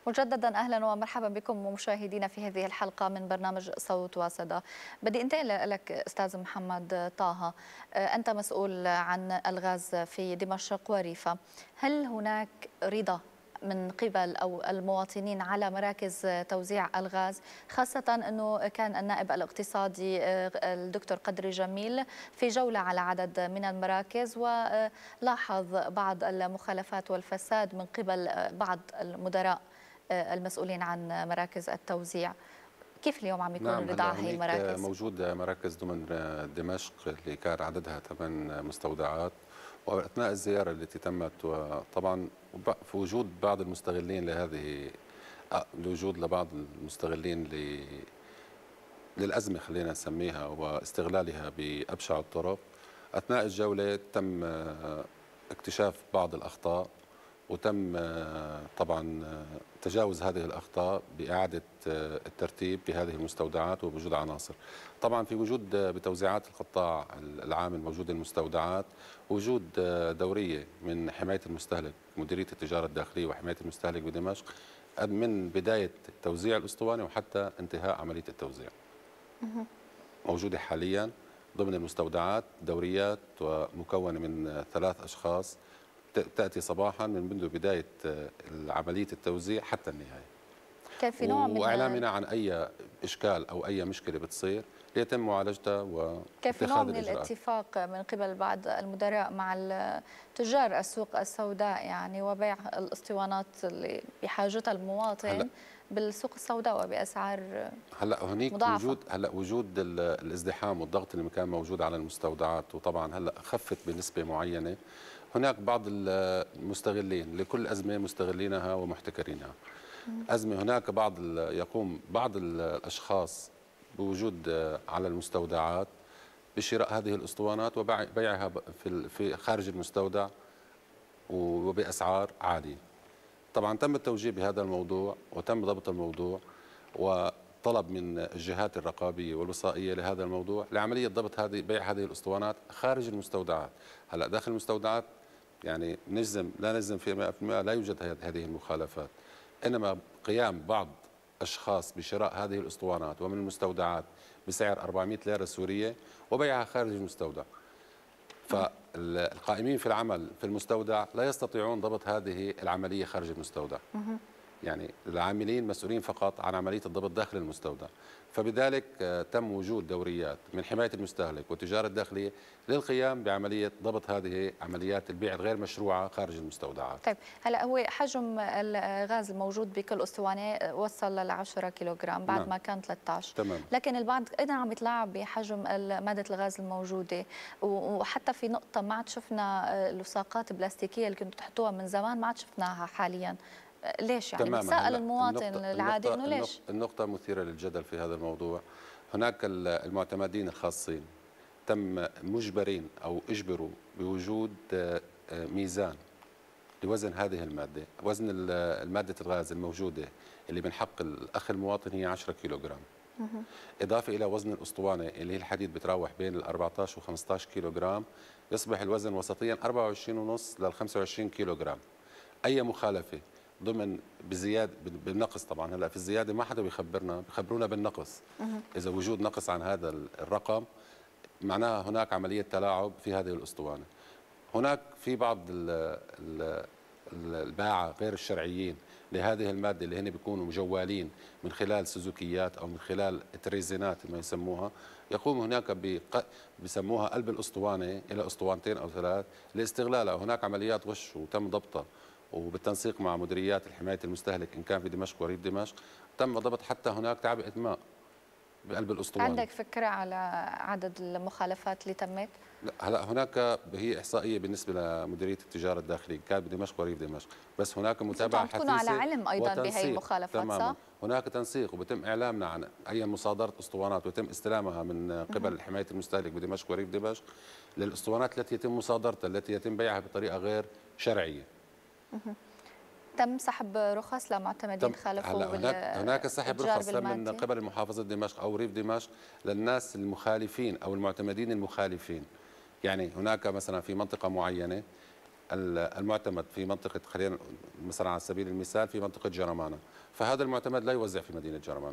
مجددا أهلا ومرحبا بكم مشاهدينا في هذه الحلقة من برنامج صوت وصدى. بدي انتقل لك أستاذ محمد طه، أنت مسؤول عن الغاز في دمشق وريفة. هل هناك رضا من قبل أو المواطنين على مراكز توزيع الغاز، خاصة أنه كان النائب الاقتصادي الدكتور قدري جميل في جولة على عدد من المراكز ولاحظ بعض المخالفات والفساد من قبل بعض المدراء المسؤولين عن مراكز التوزيع؟ كيف اليوم عم يكون الرضا على هي المراكز؟ موجود مراكز ضمن دمشق اللي كان عددها 8 مستودعات، وأثناء الزيارة التي تمت وطبعا في وجود بعض المستغلين لهذه لبعض المستغلين للأزمة خلينا نسميها واستغلالها بأبشع الطرق. أثناء الجولة تم اكتشاف بعض الأخطاء وتم طبعا تجاوز هذه الأخطاء بإعادة الترتيب بهذه المستودعات وبوجود عناصر. طبعا في وجود بتوزيعات القطاع العام الموجود المستودعات وجود دورية من حماية المستهلك، مديرية التجارة الداخلية وحماية المستهلك بدمشق، من بداية توزيع الأسطوانة وحتى انتهاء عملية التوزيع. موجودة حاليا ضمن المستودعات دوريات ومكونة من 3 أشخاص تأتي صباحا من منذ بداية عملية التوزيع حتى النهاية. كان في نوع من وإعلامنا عن أي إشكال أو أي مشكلة بتصير ليتم معالجتها واتخاذ كان في نوع من الإجراءات. الاتفاق من قبل بعض المدراء مع تجار السوق السوداء يعني وبيع الاسطوانات اللي بحاجتها المواطن بالسوق السوداء وبأسعار هنيك مضاعفة. وجود الازدحام والضغط اللي كان موجود على المستودعات، وطبعا هلا خفت بنسبة معينة. هناك بعض المستغلين لكل أزمة مستغلينها ومحتكرينها. أزمة هناك يقوم بعض الأشخاص بوجود على المستودعات بشراء هذه الأسطوانات وبيعها في خارج المستودع وبأسعار عالية. طبعا تم التوجيه بهذا الموضوع وتم ضبط الموضوع وطلب من الجهات الرقابية والوصائية لهذا الموضوع لعملية ضبط بيع هذه الأسطوانات خارج المستودعات. هلا داخل المستودعات يعني لا نجزم في 100% لا يوجد هذه المخالفات، إنما قيام بعض أشخاص بشراء هذه الأسطوانات ومن المستودعات بسعر 400 ليرة سورية وبيعها خارج المستودع. فالقائمين في العمل في المستودع لا يستطيعون ضبط هذه العملية خارج المستودع. يعني العاملين مسؤولين فقط عن عملية الضبط داخل المستودع. فبذلك تم وجود دوريات من حماية المستهلك والتجارة الداخلية للقيام بعملية ضبط هذه عمليات البيع الغير مشروعة خارج المستودعات. طيب هلا هو حجم الغاز الموجود بكل اسطوانة وصل ل 10 كيلوغرام بعد ما كان 13. تمام. لكن البعض ايضا عم يتلاعب بحجم مادة الغاز الموجودة، وحتى في نقطة ما عاد شفنا لصاقات بلاستيكية اللي كنتوا تحطوها من زمان ما عاد شفناها حاليا. ليش يعني؟ بتساءل المواطن العادي انه ليش؟ النقطة مثيرة للجدل في هذا الموضوع. هناك المعتمدين الخاصين تم مجبرين او اجبروا بوجود ميزان لوزن هذه المادة. وزن المادة الغاز الموجودة اللي من حق الاخ المواطن هي 10 كيلوغرام. إضافة إلى وزن الأسطوانة اللي هي الحديد بتراوح بين ال 14 و 15 كيلوغرام، يصبح الوزن وسطيا 24.5 لل 25 كيلوغرام. أي مخالفة ضمن بزياده بالنقص، طبعا هلا في الزياده ما حدا بخبرونا بالنقص. اذا وجود نقص عن هذا الرقم معناها هناك عمليه تلاعب في هذه الاسطوانه. هناك في بعض الباعه غير الشرعيين لهذه الماده اللي هن بيكونوا مجوالين من خلال سوزوكيات او من خلال تريزينات ما يسموها، يقوم هناك بسموها قلب الاسطوانه الى اسطوانتين او 3 لاستغلالها. هناك عمليات غش وتم ضبطها وبالتنسيق مع مديريات حماية المستهلك إن كان في دمشق وريف دمشق تم ضبط حتى هناك تعبئة ماء بقلب الأسطوانة. عندك فكرة على عدد المخالفات اللي تمت؟ لا هلا هناك هي إحصائية بالنسبة لمديرية التجارة الداخلية كانت بدمشق وريف دمشق، بس هناك متابعة حثيثة تكونوا على علم أيضا بهي المخالفات تماما. صح؟ هناك تنسيق وبتم إعلامنا عن أي مصادرة أسطوانات ويتم استلامها من قبل حماية المستهلك بدمشق وريف دمشق للأسطوانات التي يتم مصادرتها التي يتم بيعها بطريقة غير شرعية. تم سحب رخص لمعتمدين خالفوا هناك سحب رخص من قبل محافظة دمشق أو ريف دمشق للناس المخالفين أو المعتمدين المخالفين. يعني هناك مثلا في منطقة معينة المعتمد في منطقة، خلينا مثلا على سبيل المثال في منطقة جرمانة، فهذا المعتمد لا يوزع في مدينة جرمانة،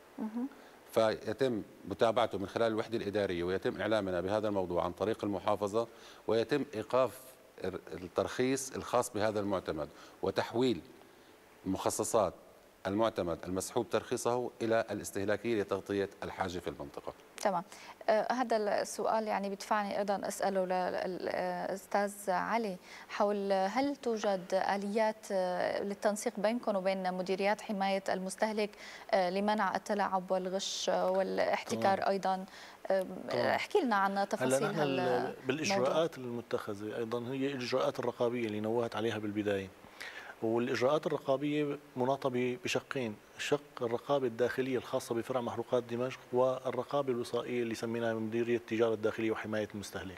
فيتم متابعته من خلال الوحدة الإدارية، ويتم إعلامنا بهذا الموضوع عن طريق المحافظة، ويتم إيقاف الترخيص الخاص بهذا المعتمد وتحويل مخصصات المعتمد المسحوب ترخيصه إلى الاستهلاكية لتغطية الحاجة في المنطقة. تمام. هذا السؤال يعني بدفعني أيضا أسأله للأستاذ علي حول هل توجد آليات للتنسيق بينكم وبين مديريات حماية المستهلك لمنع التلاعب والغش والاحتكار أيضا؟ احكي لنا عن تفاصيل هلا بالإجراءات المتخذة أيضا هي الإجراءات الرقابية اللي نوهت عليها بالبداية. والإجراءات الرقابية مناطة بشقين: الشق الرقابة الداخلية الخاصة بفرع محروقات دمشق، والرقابة الوصائية اللي سميناها مديرية التجارة الداخلية وحماية المستهلك.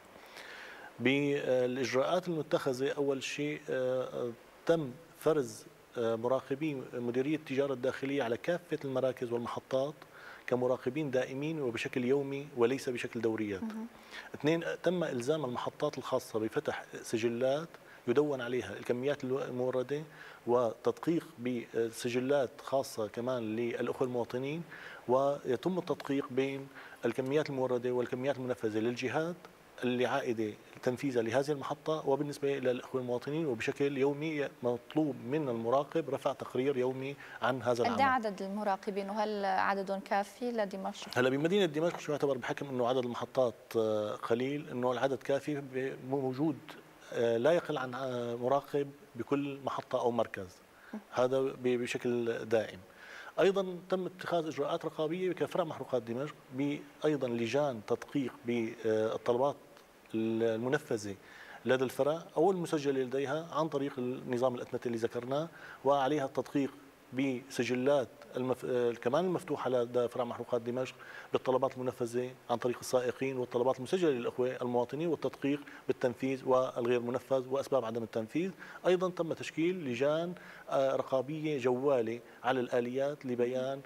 بالإجراءات المتخذة أول شيء تم فرز مراقبين مديرية التجارة الداخلية على كافة المراكز والمحطات كمراقبين دائمين وبشكل يومي وليس بشكل دوريات. اثنين، تم إلزام المحطات الخاصة بفتح سجلات يدون عليها الكميات الموردة، وتدقيق بسجلات خاصة كمان للأخوة المواطنين، ويتم التدقيق بين الكميات الموردة والكميات المنفذة للجهات اللي عائدة تنفيذها لهذه المحطة وبالنسبة للأخوة المواطنين. وبشكل يومي مطلوب من المراقب رفع تقرير يومي عن هذا العمل. قد عدد المراقبين وهل عددهم كافي لدمشق؟ هلا بمدينة دمشق شو يعتبر بحكم أنه عدد المحطات قليل، أنه العدد كافي موجود لا يقل عن مراقب بكل محطة أو مركز، هذا بشكل دائم. أيضا تم اتخاذ إجراءات رقابية كفرع محروقات دمشق بأيضا لجان تدقيق بالطلبات المنفذة لدى الفرع أو المسجلة لديها عن طريق النظام الأتمتة اللي ذكرناه، وعليها التدقيق بسجلات كمان المفتوحة لدى فرع محروقات دمشق بالطلبات المنفذة عن طريق السائقين، والطلبات المسجلة للأخوة المواطنين، والتدقيق بالتنفيذ والغير منفذ وأسباب عدم التنفيذ. أيضا تم تشكيل لجان رقابية جوالة على الآليات لبيان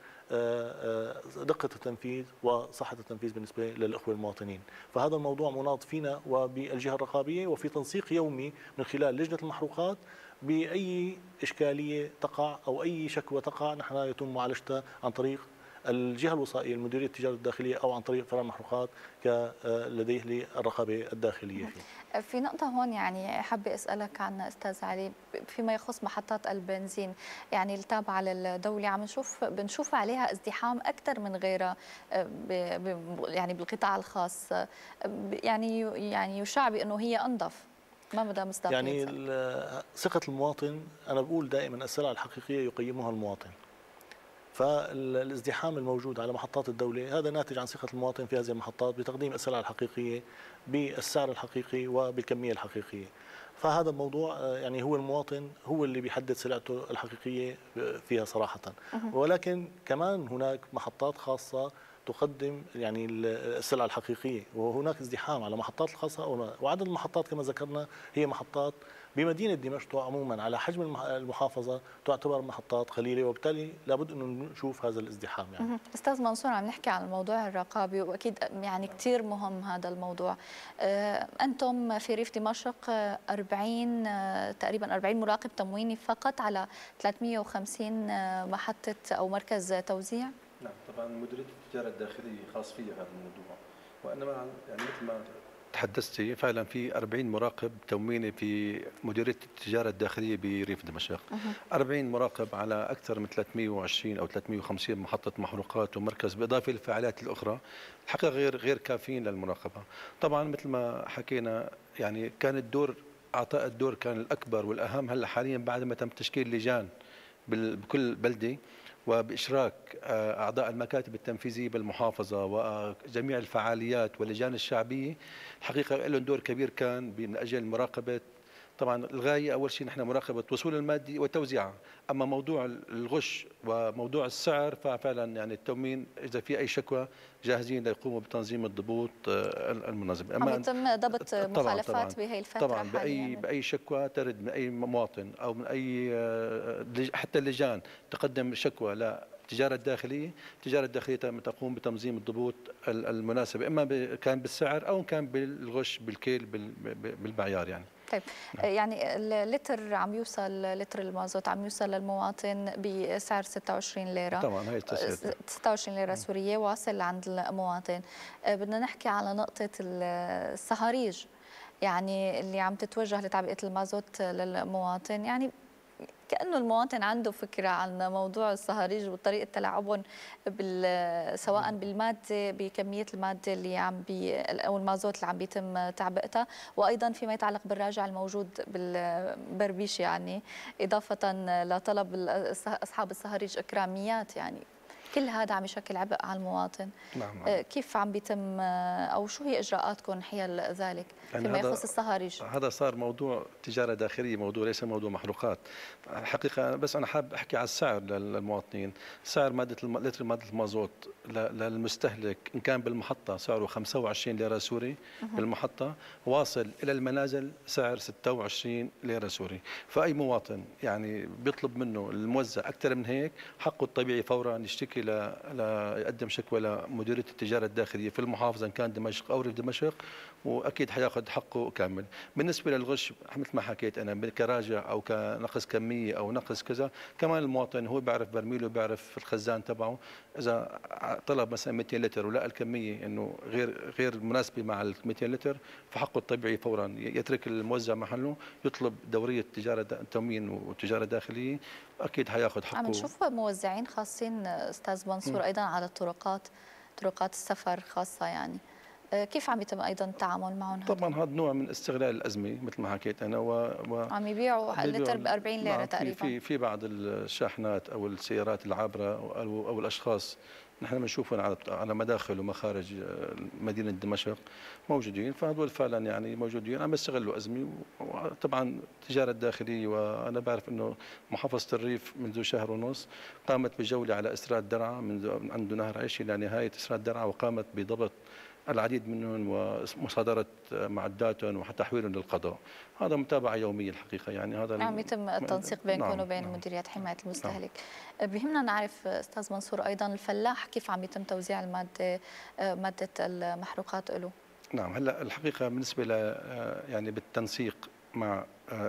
دقة التنفيذ وصحة التنفيذ بالنسبة للأخوة المواطنين. فهذا الموضوع مناط فينا وبالجهة الرقابية، وفي تنسيق يومي من خلال لجنة المحروقات بأي إشكالية تقع أو أي شكوى تقع نحن يتم معالجتها عن طريق الجهة الوصائية المديرية التجارة الداخلية أو عن طريق فرع المحروقات لديه للرقابة الداخلية فيه. في نقطة هون يعني حابة أسألك عن أستاذ علي فيما يخص محطات البنزين، يعني التابعة للدولة عم بنشوف عليها ازدحام أكثر من غيرها يعني بالقطاع الخاص، يعني يشاع بأنه هي أنظف. ما مدى مصداقية يعني ثقة المواطن، أنا بقول دائما السلعة الحقيقية يقيمها المواطن. فالازدحام الموجود على محطات الدولة هذا ناتج عن ثقة المواطن في هذه المحطات بتقديم السلعة الحقيقية بالسعر الحقيقي وبالكمية الحقيقية. فهذا الموضوع يعني هو المواطن هو اللي بيحدد سلعته الحقيقية فيها صراحة. ولكن كمان هناك محطات خاصة تقدم يعني السلعة الحقيقية، وهناك ازدحام على محطات الخاصة. وعدد المحطات كما ذكرنا هي محطات بمدينة دمشق عموما على حجم المحافظة تعتبر محطات قليلة، وبالتالي لابد أنه نشوف هذا الازدحام. يعني أستاذ منصور، عم نحكي عن الموضوع الرقابي وأكيد يعني كثير مهم هذا الموضوع. أنتم في ريف دمشق 40 تقريبا 40 مراقب تمويني فقط على 350 محطة أو مركز توزيع؟ نعم طبعا مديرية التجارة الداخلية خاص فيها هذا الموضوع، وإنما يعني مثل ما تحدثتي فعلا في 40 مراقب تمويني في مديرية التجارة الداخلية بريف دمشق. 40 مراقب على أكثر من 320 أو 350 محطة محروقات ومركز، بالإضافة للفعاليات الأخرى الحقيقة غير كافيين للمراقبة. طبعا مثل ما حكينا يعني كان الدور أعطاء الدور كان الأكبر والأهم. هلا حاليا بعد ما تم تشكيل لجان بكل بلدة وبإشراك أعضاء المكاتب التنفيذية بالمحافظة وجميع الفعاليات واللجان الشعبية، الحقيقة لهم دور كبير كان من أجل مراقبة. طبعا الغاية أول شيء نحن مراقبة وصول المادي وتوزيعه، أما موضوع الغش وموضوع السعر ففعلا يعني التموين إذا في أي شكوى جاهزين ليقوموا بتنظيم الضبوط المنظمة. عم يتم ضبط مخالفات بهي الفترة طبعا بأي شكوى ترد من أي مواطن أو من أي حتى اللجان تقدم شكوى للتجارة الداخلية، التجارة الداخلية تقوم بتنظيم الضبوط المناسبة، إما كان بالسعر أو كان بالغش بالكيل بالمعيار يعني. طيب يعني اللتر عم يوصل، لتر المازوت عم يوصل للمواطن بسعر 26 ليرة، طبعا هي التسعير 26 ليرة سورية واصل عند المواطن. بدنا نحكي على نقطة الصهاريج يعني اللي عم تتوجه لتعبئة المازوت للمواطن، يعني كأنه المواطن عنده فكرة عن موضوع الصهاريج وطريقة تلاعبهم سواء بالمادة، بكمية المادة اللي أو المازوت اللي عم بيتم تعبئتها، وأيضا فيما يتعلق بالراجع الموجود بالبربيش، يعني إضافة لطلب أصحاب الصهاريج إكراميات. يعني كل هذا عم يشكل عبء على المواطن. نعم. كيف عم بيتم أو شو هي إجراءاتكم حيال ذلك يعني فيما يخص الصهاريج؟ هذا صار موضوع تجارة داخلية، موضوع ليس موضوع محروقات. الحقيقة بس أنا حاب أحكي على السعر للمواطنين. سعر لتر مادة المازوت للمستهلك إن كان بالمحطة سعره 25 ليرة سوري بالمحطة، واصل إلى المنازل سعر 26 ليرة سوري. فأي مواطن يعني بيطلب منه الموزع أكثر من هيك، حقه الطبيعي فورا يشتكي يقدم شكوى لمديرية التجارة الداخلية في المحافظة إن كان دمشق أو ريف دمشق، واكيد حياخذ حقه كامل. بالنسبه للغش مثل ما حكيت انا كراجع او كنقص كميه او نقص كذا، كمان المواطن هو بيعرف برميله، بيعرف الخزان تبعه، اذا طلب مثلا 200 لتر ولقى الكميه انه غير مناسبه مع ال 200 لتر، فحقه الطبيعي فورا يترك الموزع محله، يطلب دوريه تجاره تموين وتجاره داخليه، اكيد حياخذ حقه. عم نشوف موزعين خاصين استاذ منصور ايضا على طرقات السفر خاصه، يعني كيف عم يتم ايضا التعامل معهم؟ طبعا هذا نوع من استغلال الازمه مثل ما حكيت انا عم يبيعوا اللتر ب 40 ليره نعم. تقريبا. في بعض الشاحنات او السيارات العابره او الاشخاص نحن بنشوفهم على مداخل ومخارج مدينه دمشق موجودين، فهذول فعلا يعني موجودين عم يستغلوا ازمه. وطبعا التجاره الداخليه، وانا بعرف انه محافظه الريف منذ شهر ونص قامت بجوله على اسرات درعا من عند نهر عيش الى نهايه اسرات درعا، وقامت بضبط العديد منهم ومصادرة معداتهم وتحويلهم للقضاء. هذا متابعة يومية الحقيقة، يعني هذا عم يتم التنسيق بينكم نعم وبين مديرية حماية المستهلك. بهمنا نعرف أستاذ منصور أيضا الفلاح كيف عم يتم توزيع مادة المحروقات له؟ نعم. هلا الحقيقة بالنسبة يعني بالتنسيق مع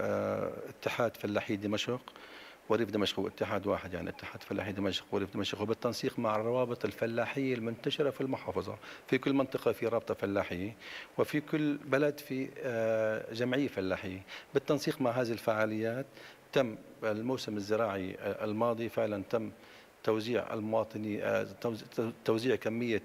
اتحاد فلاحي دمشق وريف دمشق، هو اتحاد واحد يعني اتحاد فلاحي دمشق وريف دمشق، وبالتنسيق مع الروابط الفلاحيه المنتشره في المحافظه، في كل منطقه في رابطه فلاحيه، وفي كل بلد في جمعيه فلاحيه. بالتنسيق مع هذه الفعاليات تم الموسم الزراعي الماضي فعلا تم توزيع المواطنين، توزيع كمية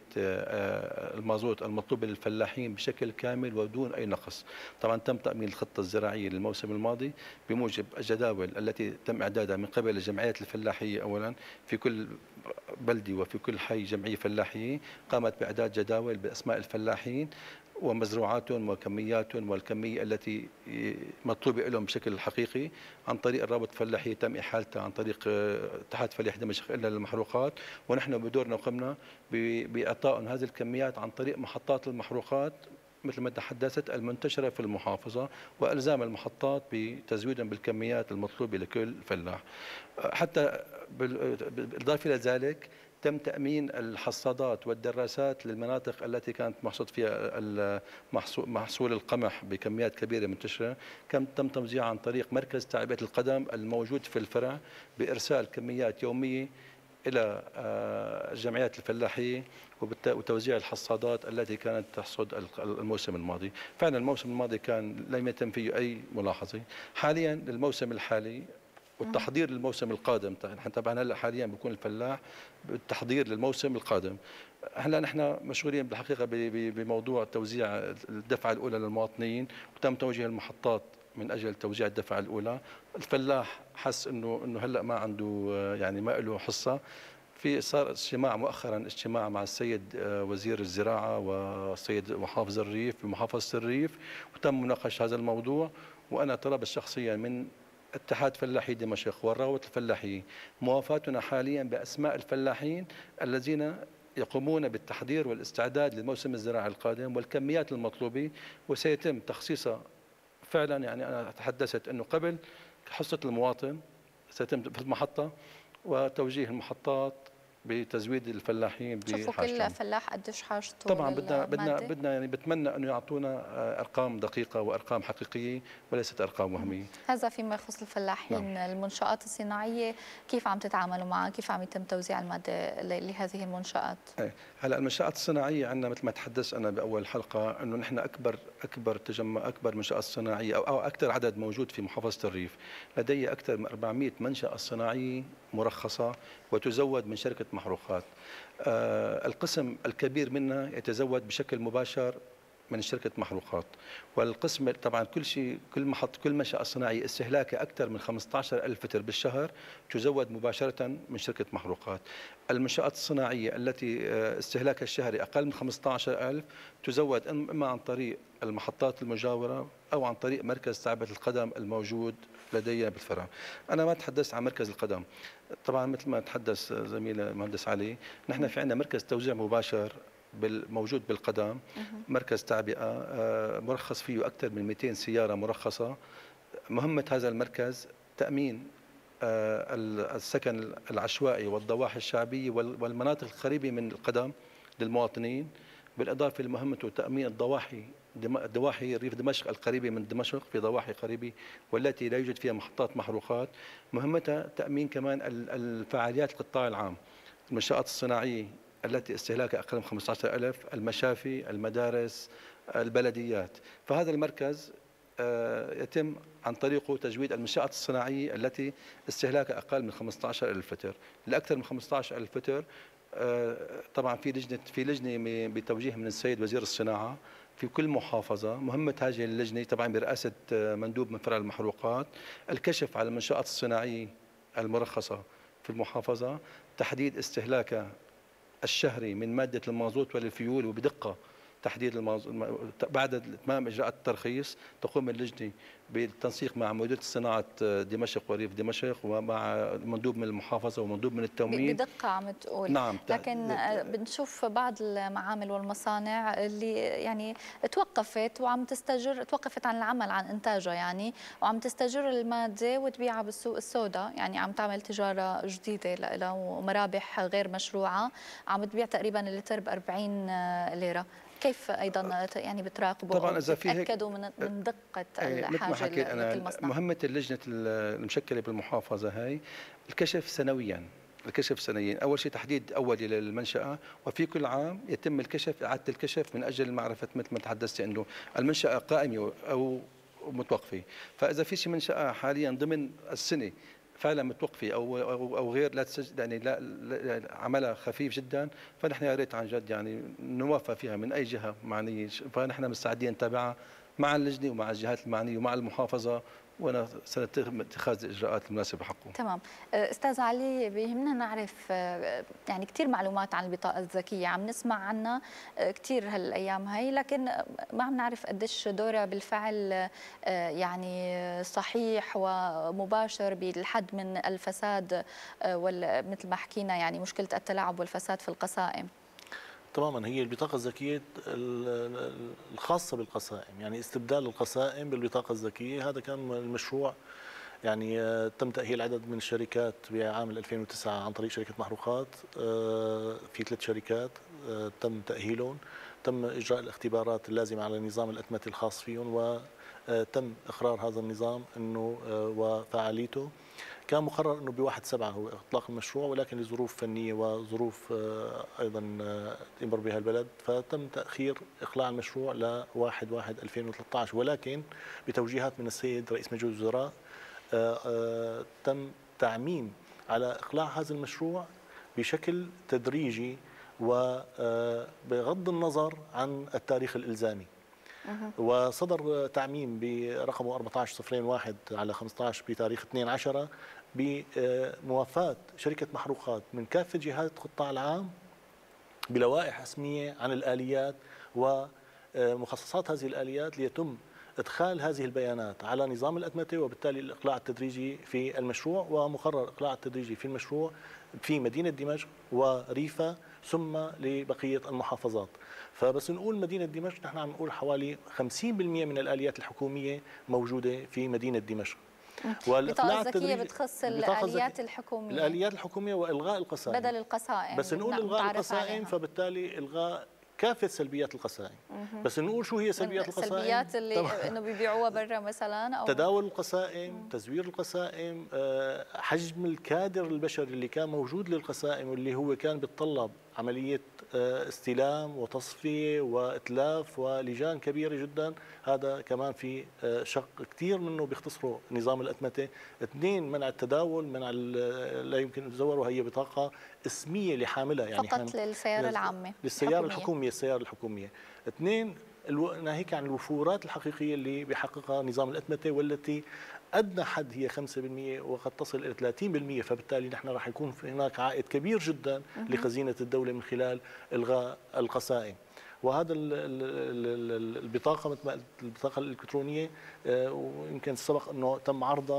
المازوت المطلوبة للفلاحين بشكل كامل ودون أي نقص. طبعا تم تأمين الخطة الزراعية للموسم الماضي بموجب الجداول التي تم إعدادها من قبل الجمعيات الفلاحية. أولا في كل بلدة وفي كل حي جمعية فلاحية قامت بإعداد جداول بأسماء الفلاحين ومزروعاتهم وكمياتهم والكمية التي مطلوبة لهم بشكل حقيقي. عن طريق الرابط الفلاحي تم إحالتها عن طريق اتحاد فلاحي دمشق إلا للمحروقات، ونحن بدورنا قمنا بإعطائهم هذه الكميات عن طريق محطات المحروقات مثل ما تحدثت المنتشرة في المحافظة، وإلزام المحطات بتزويدهم بالكميات المطلوبة لكل فلاح. حتى بالإضافة إلى ذلك تم تأمين الحصادات والدراسات للمناطق التي كانت محصود فيها محصول القمح بكميات كبيرة منتشرة، تم توزيعها عن طريق مركز تعبئة القدم الموجود في الفرع بإرسال كميات يومية إلى الجمعيات الفلاحية وتوزيع الحصادات التي كانت تحصد الموسم الماضي. فعلا الموسم الماضي كان لم يتم فيه أي ملاحظة. حاليا للموسم الحالي والتحضير للموسم القادم، طبعا هلا حاليا بيكون الفلاح بالتحضير للموسم القادم. هلا نحن مشغولين بالحقيقه بموضوع توزيع الدفعه الاولى للمواطنين، وتم توجيه المحطات من اجل توزيع الدفعه الاولى. الفلاح حس انه هلا ما عنده يعني ما له حصه. صار اجتماع مؤخرا، اجتماع مع السيد وزير الزراعه والسيد محافظ الريف بمحافظه الريف، وتم مناقشه هذا الموضوع. وانا طلبت شخصيا من اتحاد فلاحي دمشق والروابط الفلاحية موافاتنا حاليا بأسماء الفلاحين الذين يقومون بالتحضير والاستعداد للموسم الزراعي القادم والكميات المطلوبة، وسيتم تخصيصها فعلا. يعني أنا تحدثت أنه قبل حصة المواطن سيتم في المحطة، وتوجيه المحطات بتزويد الفلاحين شوفوا كل بحاجتهم. فلاح قديش حاجته طبعا بدنا للمادة. يعني بتمنى انه يعطونا ارقام دقيقه وارقام حقيقيه وليست ارقام وهميه. هذا فيما يخص الفلاحين. نعم. المنشآت الصناعية كيف عم تتعاملوا معها؟ كيف عم يتم توزيع المادة لهذه المنشآت؟ هلا المنشآت الصناعيه عندنا مثل ما تحدثت انا باول حلقه انه نحن اكبر منشآت صناعيه او اكثر عدد موجود في محافظه الريف. لدي اكثر من 400 منشأة صناعيه مرخصه وتزود من شركه محروقات. القسم الكبير منها يتزود بشكل مباشر من شركة محروقات، والقسم طبعا كل منشأة صناعية استهلاكها أكثر من 15,000 لتر بالشهر تزود مباشرة من شركة محروقات. المنشآت الصناعية التي استهلاكها الشهري أقل من 15,000 تزود إما عن طريق المحطات المجاورة أو عن طريق مركز تعبئة القدم الموجود لدي بالفرع. أنا ما تحدثت عن مركز القدم، طبعا مثل ما تحدث زميل المهندس علي، نحن في عندنا مركز توزيع مباشر موجود بالقدم، مركز تعبئة مرخص فيه أكثر من 200 سيارة مرخصة. مهمة هذا المركز تأمين السكن العشوائي والضواحي الشعبية والمناطق القريبة من القدم للمواطنين، بالإضافة لمهمته تأمين ضواحي ريف دمشق القريبة من دمشق، في ضواحي قريبة والتي لا يوجد فيها محطات محروقات. مهمتها تأمين كمان الفعاليات القطاع العام، المنشآت الصناعية التي استهلاكها أقل من 15,000، المشافي، المدارس، البلديات. فهذا المركز يتم عن طريقه تجويد المنشآت الصناعية التي استهلاكها أقل من 15,000 لتر. لأكثر من 15,000 لتر طبعا في لجنة بتوجيه من السيد وزير الصناعة في كل محافظة. مهمة هذه اللجنة طبعا برئاسة مندوب من فرع المحروقات الكشف على المنشآت الصناعية المرخصة في المحافظة، تحديد استهلاكها الشهري من مادة المازوت والفيول وبدقة تحديد بعد إتمام إجراءات الترخيص تقوم اللجنة بالتنسيق مع مديرية الصناعة دمشق وريف دمشق ومع مندوب من المحافظة ومندوب من التموين. بدقة عم تقول. نعم. لكن بنشوف بعض المعامل والمصانع اللي يعني توقفت عن العمل عن إنتاجها يعني، وعم تستجر المادة وتبيعها بالسوق السوداء، يعني عم تعمل تجارة جديدة لها ومرابح غير مشروعة، عم تبيع تقريبا اللتر ب 40 ليرة. كيف ايضا يعني بتراقبوا طبعا اذا في تتاكدوا من دقه الحاجه للمصنع؟ مهمه اللجنه المشكله بالمحافظه هاي الكشف سنويا. اول شيء تحديد اولي للمنشاه، وفي كل عام يتم اعاده الكشف من اجل معرفه مثل ما تحدثت انه المنشاه قائمه او متوقفه. فاذا في شيء منشاه حاليا ضمن السنه فعلا متوقفه او غير لا تسجل يعني لا عملها خفيف جدا، فنحن يا ريت عن جد يعني نوافى فيها من اي جهه معنيه، فنحن مستعدين نتابعها مع اللجنه ومع الجهات المعنيه ومع المحافظه، وانا سنتخذ اتخاذ الاجراءات المناسبه حقه. تمام. استاذ علي، بيهمنا نعرف يعني كثير معلومات عن البطاقه الذكيه عم نسمع عنها كثير هالايام هي، لكن ما عم نعرف قديش دورها بالفعل يعني صحيح ومباشر بالحد من الفساد مثل ما حكينا يعني مشكله التلاعب والفساد في القسائم. تماما، هي البطاقة الذكية الخاصة بالقسائم، يعني استبدال القسائم بالبطاقة الذكية. هذا كان المشروع يعني تم تأهيل عدد من الشركات بعام 2009 عن طريق شركة محروقات. في 3 شركات تم تأهيلهم، تم إجراء الاختبارات اللازمة على نظام الأتمتة الخاص فيهم، وتم إقرار هذا النظام أنه وفعاليته. كان مقرر انه ب1/7 هو اطلاق المشروع، ولكن لظروف فنيه وظروف ايضا يمر بها البلد فتم تاخير اقلاع المشروع ل1/1/2013، ولكن بتوجيهات من السيد رئيس مجلس الوزراء تم تعميم على اقلاع هذا المشروع بشكل تدريجي وبغض النظر عن التاريخ الالزامي. وصدر تعميم برقمه 14/01/15 بتاريخ 2/10 بموافاة شركة محروقات من كافة جهات القطاع العام بلوائح رسمية عن الآليات ومخصصات هذه الآليات ليتم إدخال هذه البيانات على نظام الأتمتة، وبالتالي الإقلاع التدريجي في المشروع. ومقرر الإقلاع التدريجي في المشروع في مدينة دمشق وريفا ثم لبقية المحافظات. فبس نقول مدينة دمشق، نحن عم نقول حوالي 50% من الآليات الحكومية موجودة في مدينة دمشق. البطاقة الذكية بتخص الآليات الحكومية، الآليات الحكومية وإلغاء القسائم بدل القسائم. بس نقول إلغاء القسائم فبالتالي إلغاء كافة سلبيات القسائم. بس نقول شو هي سلبيات القسائم؟ السلبيات اللي انه بيبيعوها برا مثلا، او تداول القسائم، تزوير القسائم، حجم الكادر البشري اللي كان موجود للقسائم واللي هو كان بيتطلب عملية استلام وتصفية وإتلاف ولجان كبيرة جدا. هذا كمان في شق كثير منه بيختصره نظام الأتمتة. اثنين، منع التداول، منع لا يمكن أن تزور، وهي بطاقة اسمية لحاملها، يعني فقط للسيارة العامة، للسيارة الحكومية، السيارة الحكومية. اثنين، ناهيك عن الوفورات الحقيقية اللي بيحققها نظام الأتمتة، والتي أدنى حد هي 5% وقد تصل إلى 30%. فبالتالي نحن راح يكون هناك عائد كبير جدا لخزينة الدولة من خلال إلغاء القسائم. وهذا البطاقة مثل ما قلت، البطاقة الإلكترونية، ويمكن سبق أنه تم عرضها،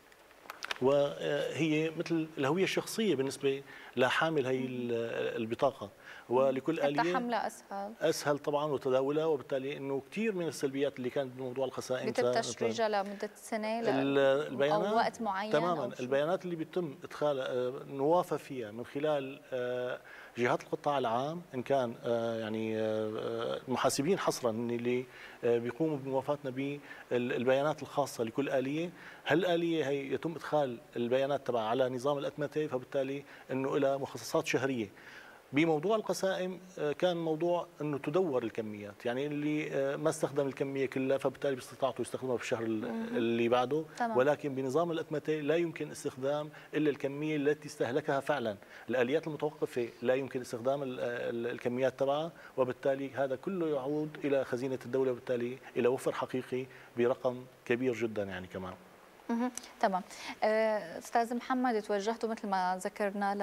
وهي مثل الهوية الشخصية بالنسبة لحامل هي البطاقة، ولكل آلية حملة أسهل طبعا وتداولها. وبالتالي أنه كثير من السلبيات اللي كانت بموضوع القسائم بيتم تشريجها لمدة سنة البيانات أو وقت معين تماما. البيانات اللي بيتم إدخالها نوافى فيها من خلال جهات القطاع العام، إن كان يعني المحاسبين حصرا اللي بيقوموا بموافاتنا بالبيانات الخاصة لكل آلية. هالآلية هي يتم إدخال البيانات تبع على نظام الأتمتة، فبالتالي أنه لها مخصصات شهرية. بموضوع القسائم كان موضوع انه تدور الكميات، يعني اللي ما استخدم الكميه كلها فبالتالي باستطاعته يستخدمها بالشهر اللي بعده. تمام. ولكن بنظام الأتمتة لا يمكن استخدام الا الكميه التي استهلكها فعلا. الاليات المتوقفه لا يمكن استخدام الكميات تبعها، وبالتالي هذا كله يعود الى خزينه الدوله، وبالتالي الى وفر حقيقي برقم كبير جدا يعني كمان. تمام. استاذ محمد، توجهتوا مثل ما ذكرنا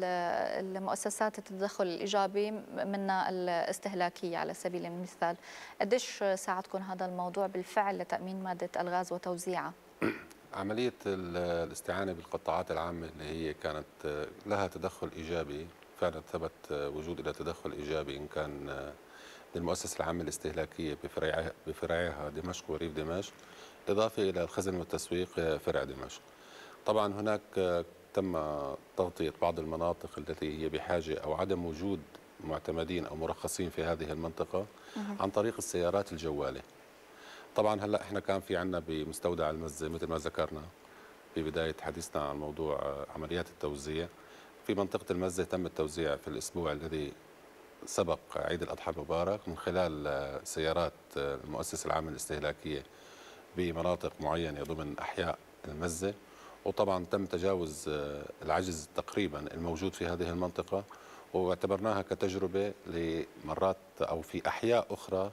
للمؤسسات التدخل الايجابي منها الاستهلاكيه على سبيل المثال، قديش ساعدكم هذا الموضوع بالفعل لتامين ماده الغاز وتوزيعها؟ عمليه الاستعانه بالقطاعات العامه اللي هي كانت لها تدخل ايجابي، فعلا ثبت وجود لها تدخل ايجابي، ان كان للمؤسسه العامه الاستهلاكيه بفرعها دمشق وريف دمشق، إضافة إلى الخزن والتسويق فرع دمشق. طبعا هناك تم تغطية بعض المناطق التي هي بحاجة أو عدم وجود معتمدين أو مرخصين في هذه المنطقة عن طريق السيارات الجوالة. طبعا هلأ إحنا كان في عنا بمستودع المزة مثل ما ذكرنا في بداية حديثنا عن موضوع عمليات التوزيع، في منطقة المزة تم التوزيع في الأسبوع الذي سبق عيد الأضحى المبارك من خلال سيارات المؤسسة العامة الاستهلاكية بمناطق معينة ضمن أحياء المزة. وطبعا تم تجاوز العجز تقريبا الموجود في هذه المنطقة، واعتبرناها كتجربة لمرات أو في أحياء أخرى،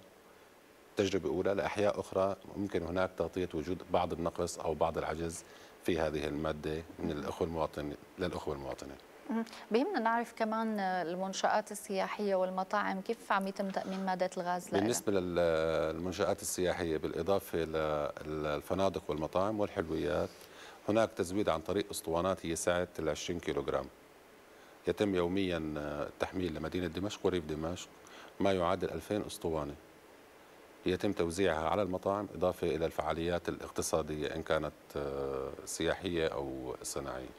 تجربة أولى لأحياء أخرى ممكن هناك تغطية وجود بعض النقص أو بعض العجز في هذه المادة من الأخوة المواطنين للأخوة المواطنين. بهمنا نعرف كمان المنشآت السياحية والمطاعم كيف عم يتم تأمين مادة الغاز لها؟ بالنسبة للمنشآت السياحية بالإضافة للفنادق والمطاعم والحلويات، هناك تزويد عن طريق أسطوانات هي سعة 20 كيلوغرام، يتم يوميا التحميل لمدينة دمشق وريف دمشق ما يعادل 2000 أسطوانة، يتم توزيعها على المطاعم إضافة إلى الفعاليات الاقتصادية إن كانت سياحية أو صناعية.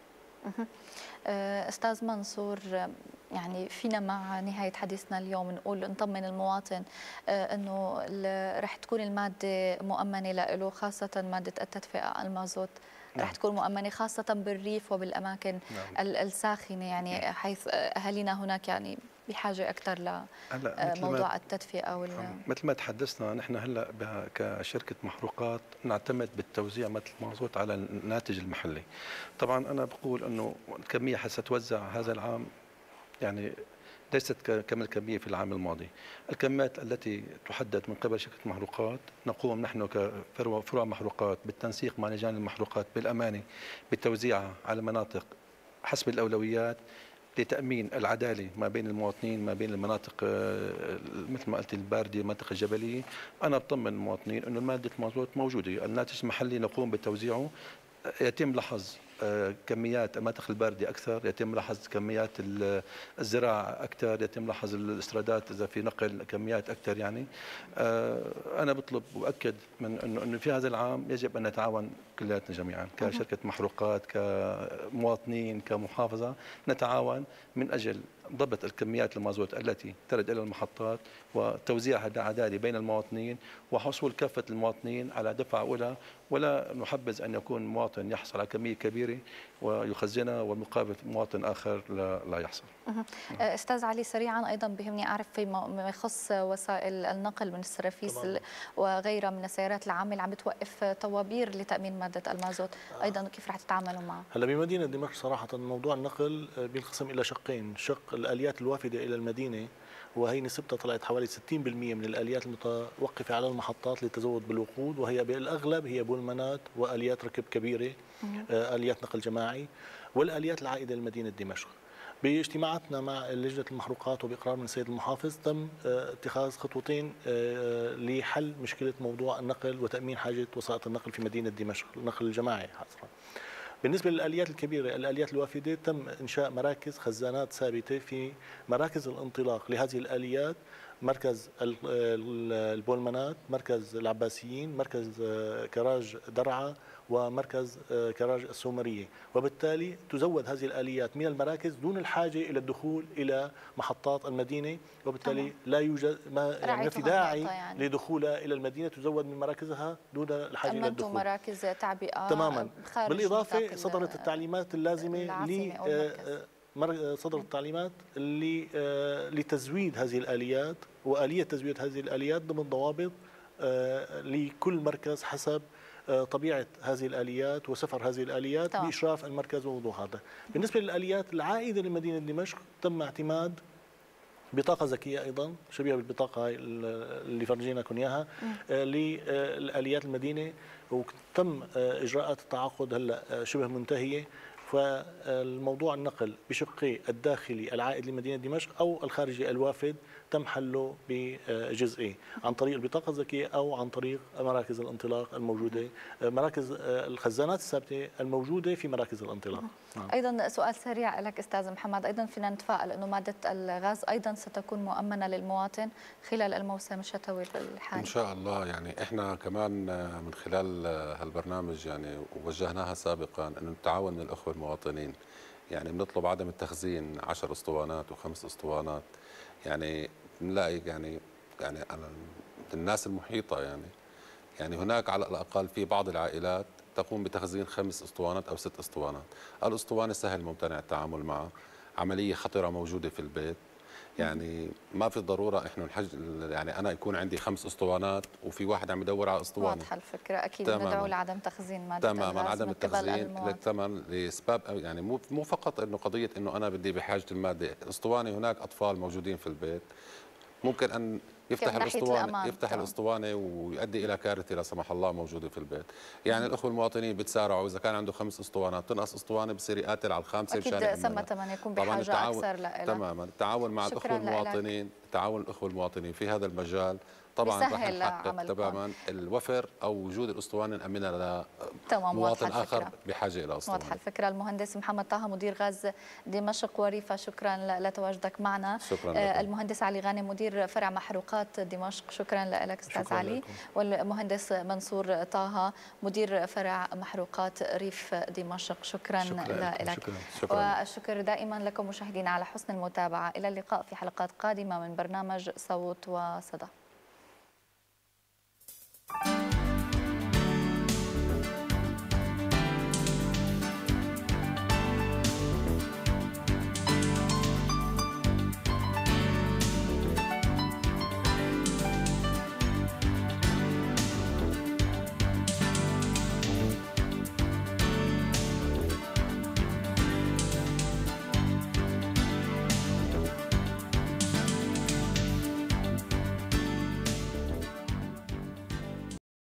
أستاذ منصور، يعني فينا مع نهاية حديثنا اليوم نقول نطمن المواطن أنه رح تكون المادة مؤمنة له، خاصة مادة التدفئة المازوت رح تكون مؤمنة خاصة بالريف وبالأماكن الساخنة، يعني حيث أهالينا هناك يعني بحاجة أكثر لموضوع التدفئة مثل ما تحدثنا نحن هلا كشركة محروقات نعتمد بالتوزيع مثل المازوت على الناتج المحلي. طبعا أنا بقول أنه الكمية حستوزع هذا العام يعني ليست كما الكمية في العام الماضي. الكميات التي تحدد من قبل شركة محروقات نقوم نحن كفروع محروقات بالتنسيق مع لجان المحروقات بالأمانة بتوزيعها على المناطق حسب الأولويات لتأمين العدالة ما بين المواطنين، ما بين المناطق مثل ما قلت الباردة، المناطق الجبلية. أنا بطمن المواطنين أنه مادة المازوت موجودة، الناتج المحلي نقوم بتوزيعه، يتم لحظ كميات المناطق الباردة أكثر، يتم ملاحظة كميات الزراعة أكثر، يتم ملاحظة الاستيرادات إذا في نقل كميات أكثر. يعني أنا بطلب وأكد من أنه في هذا العام يجب أن نتعاون كلياتنا جميعا كشركة محروقات، كمواطنين، كمحافظة، نتعاون من أجل ضبط الكميات المازوت التي ترد إلى المحطات وتوزيعها عدالي بين المواطنين وحصول كافة المواطنين على دفعة أولى، ولا نحبذ أن يكون مواطن يحصل على كمية كبيرة ويخزنها والمقابل مواطن آخر لا يحصل. أستاذ علي، سريعا أيضا بهمني أعرف فيما يخص وسائل النقل من السرافيس وغيرها من السيارات العامة عم بتوقف طوابير لتأمين مادة المازوت، أيضا كيف رح تتعاملوا معه؟ هلا بمدينة دمشق صراحة موضوع النقل بينقسم إلى شقين، شق الآليات الوافدة إلى المدينة وهي نسبتها طلعت حوالي 60% من الآليات المتوقفة على المحطات للتزود بالوقود، وهي بالأغلب هي بولمانات وآليات ركب كبيرة، آليات نقل جماعي، والآليات العائدة لمدينة دمشق. باجتماعاتنا مع لجنة المحروقات وبإقرار من السيد المحافظ تم اتخاذ خطوتين لحل مشكلة موضوع النقل وتأمين حاجة وسائط النقل في مدينة دمشق، النقل الجماعي حصرا. بالنسبة للآليات الكبيرة، الآليات الوافدة تم إنشاء مراكز خزانات ثابتة في مراكز الانطلاق لهذه الآليات، مركز البولمانات، مركز العباسيين، مركز كراج درعا، ومركز كراج السومرية، وبالتالي تزود هذه الآليات من المراكز دون الحاجة إلى الدخول إلى محطات المدينة، وبالتالي لا يوجد ما في داعي لدخولها إلى المدينة، تزود من مراكزها دون الحاجة إلى الدخول. مراكز تعبئة تماما. بالإضافة صدرت التعليمات اللازمة صدرت التعليمات لتزويد هذه الآليات وآلية تزويد هذه الآليات ضمن ضوابط لكل مركز حسب طبيعة هذه الآليات وسفر هذه الآليات بإشراف المركز ووضوح هذا. بالنسبة للآليات العائدة لمدينة دمشق تم اعتماد بطاقة ذكية أيضا شبيهة بالبطاقة اللي فرجيناكم إياها للآليات المدينة، وتم إجراءات التعاقد هلا شبه منتهية. فالموضوع النقل بشقه الداخلي العائد لمدينة دمشق أو الخارجي الوافد تم حله بجزئين، عن طريق البطاقة الذكية أو عن طريق مراكز الانطلاق الموجودة، مراكز الخزانات الثابتة الموجودة في مراكز الانطلاق. أيضا سؤال سريع لك أستاذ محمد، أيضا فينا نتفائل أنه مادة الغاز أيضا ستكون مؤمنة للمواطن خلال الموسم الشتوي الحالي؟ إن شاء الله. يعني إحنا كمان من خلال هالبرنامج يعني وجهناها سابقا أنه نتعاون من الأخوة المواطنين، يعني بنطلب عدم التخزين 10 أسطوانات و5 أسطوانات. يعني بنلاقي يعني أنا الناس المحيطة يعني هناك على الأقل في بعض العائلات تقوم بتخزين 5 أسطوانات أو 6 أسطوانات. الأسطوانة سهل ممتنع التعامل معها، عملية خطرة موجودة في البيت، يعني ما في ضرورة إحنا يعني أنا يكون عندي 5 أسطوانات وفي واحد عم يدور على أسطوانة. واضحة الفكرة، أكيد ندعو لعدم تخزين مادة الغاز. تماما عدم التخزين تماما لأسباب يعني مو فقط إنه قضية إنه أنا بدي بحاجة المادة. الأسطوانة هناك أطفال موجودين في البيت، ممكن أن يفتح الأسطوانة ويؤدي إلى كارثة لا سمح الله موجودة في البيت. يعني الأخوة المواطنين بتسارعوا، إذا كان عنده 5 أسطوانات تنقص أسطوانة بصير يقاتل على الخامسة مشان أكيد ثمة يكون بحاجة أكثر لها. تماما التعاون مع الأخوة المواطنين، تعاون الأخوة المواطنين في هذا المجال طبعا رح نحقق تماما الوفر او وجود الاسطوانه نامنها لمواطن اخر بحاجه الى اسطوانه. واضحه الفكره. المهندس محمد طه مدير غاز دمشق وريفه، شكرا لتواجدك معنا. شكرا. المهندس علي غانم مدير فرع محروقات دمشق، شكرا لك استاذ علي لكم. والمهندس منصور طه مدير فرع محروقات ريف دمشق، شكرا لك. والشكر دائما لكم مشاهدينا على حسن المتابعه. الى اللقاء في حلقات قادمه من برنامج صوت وصدى.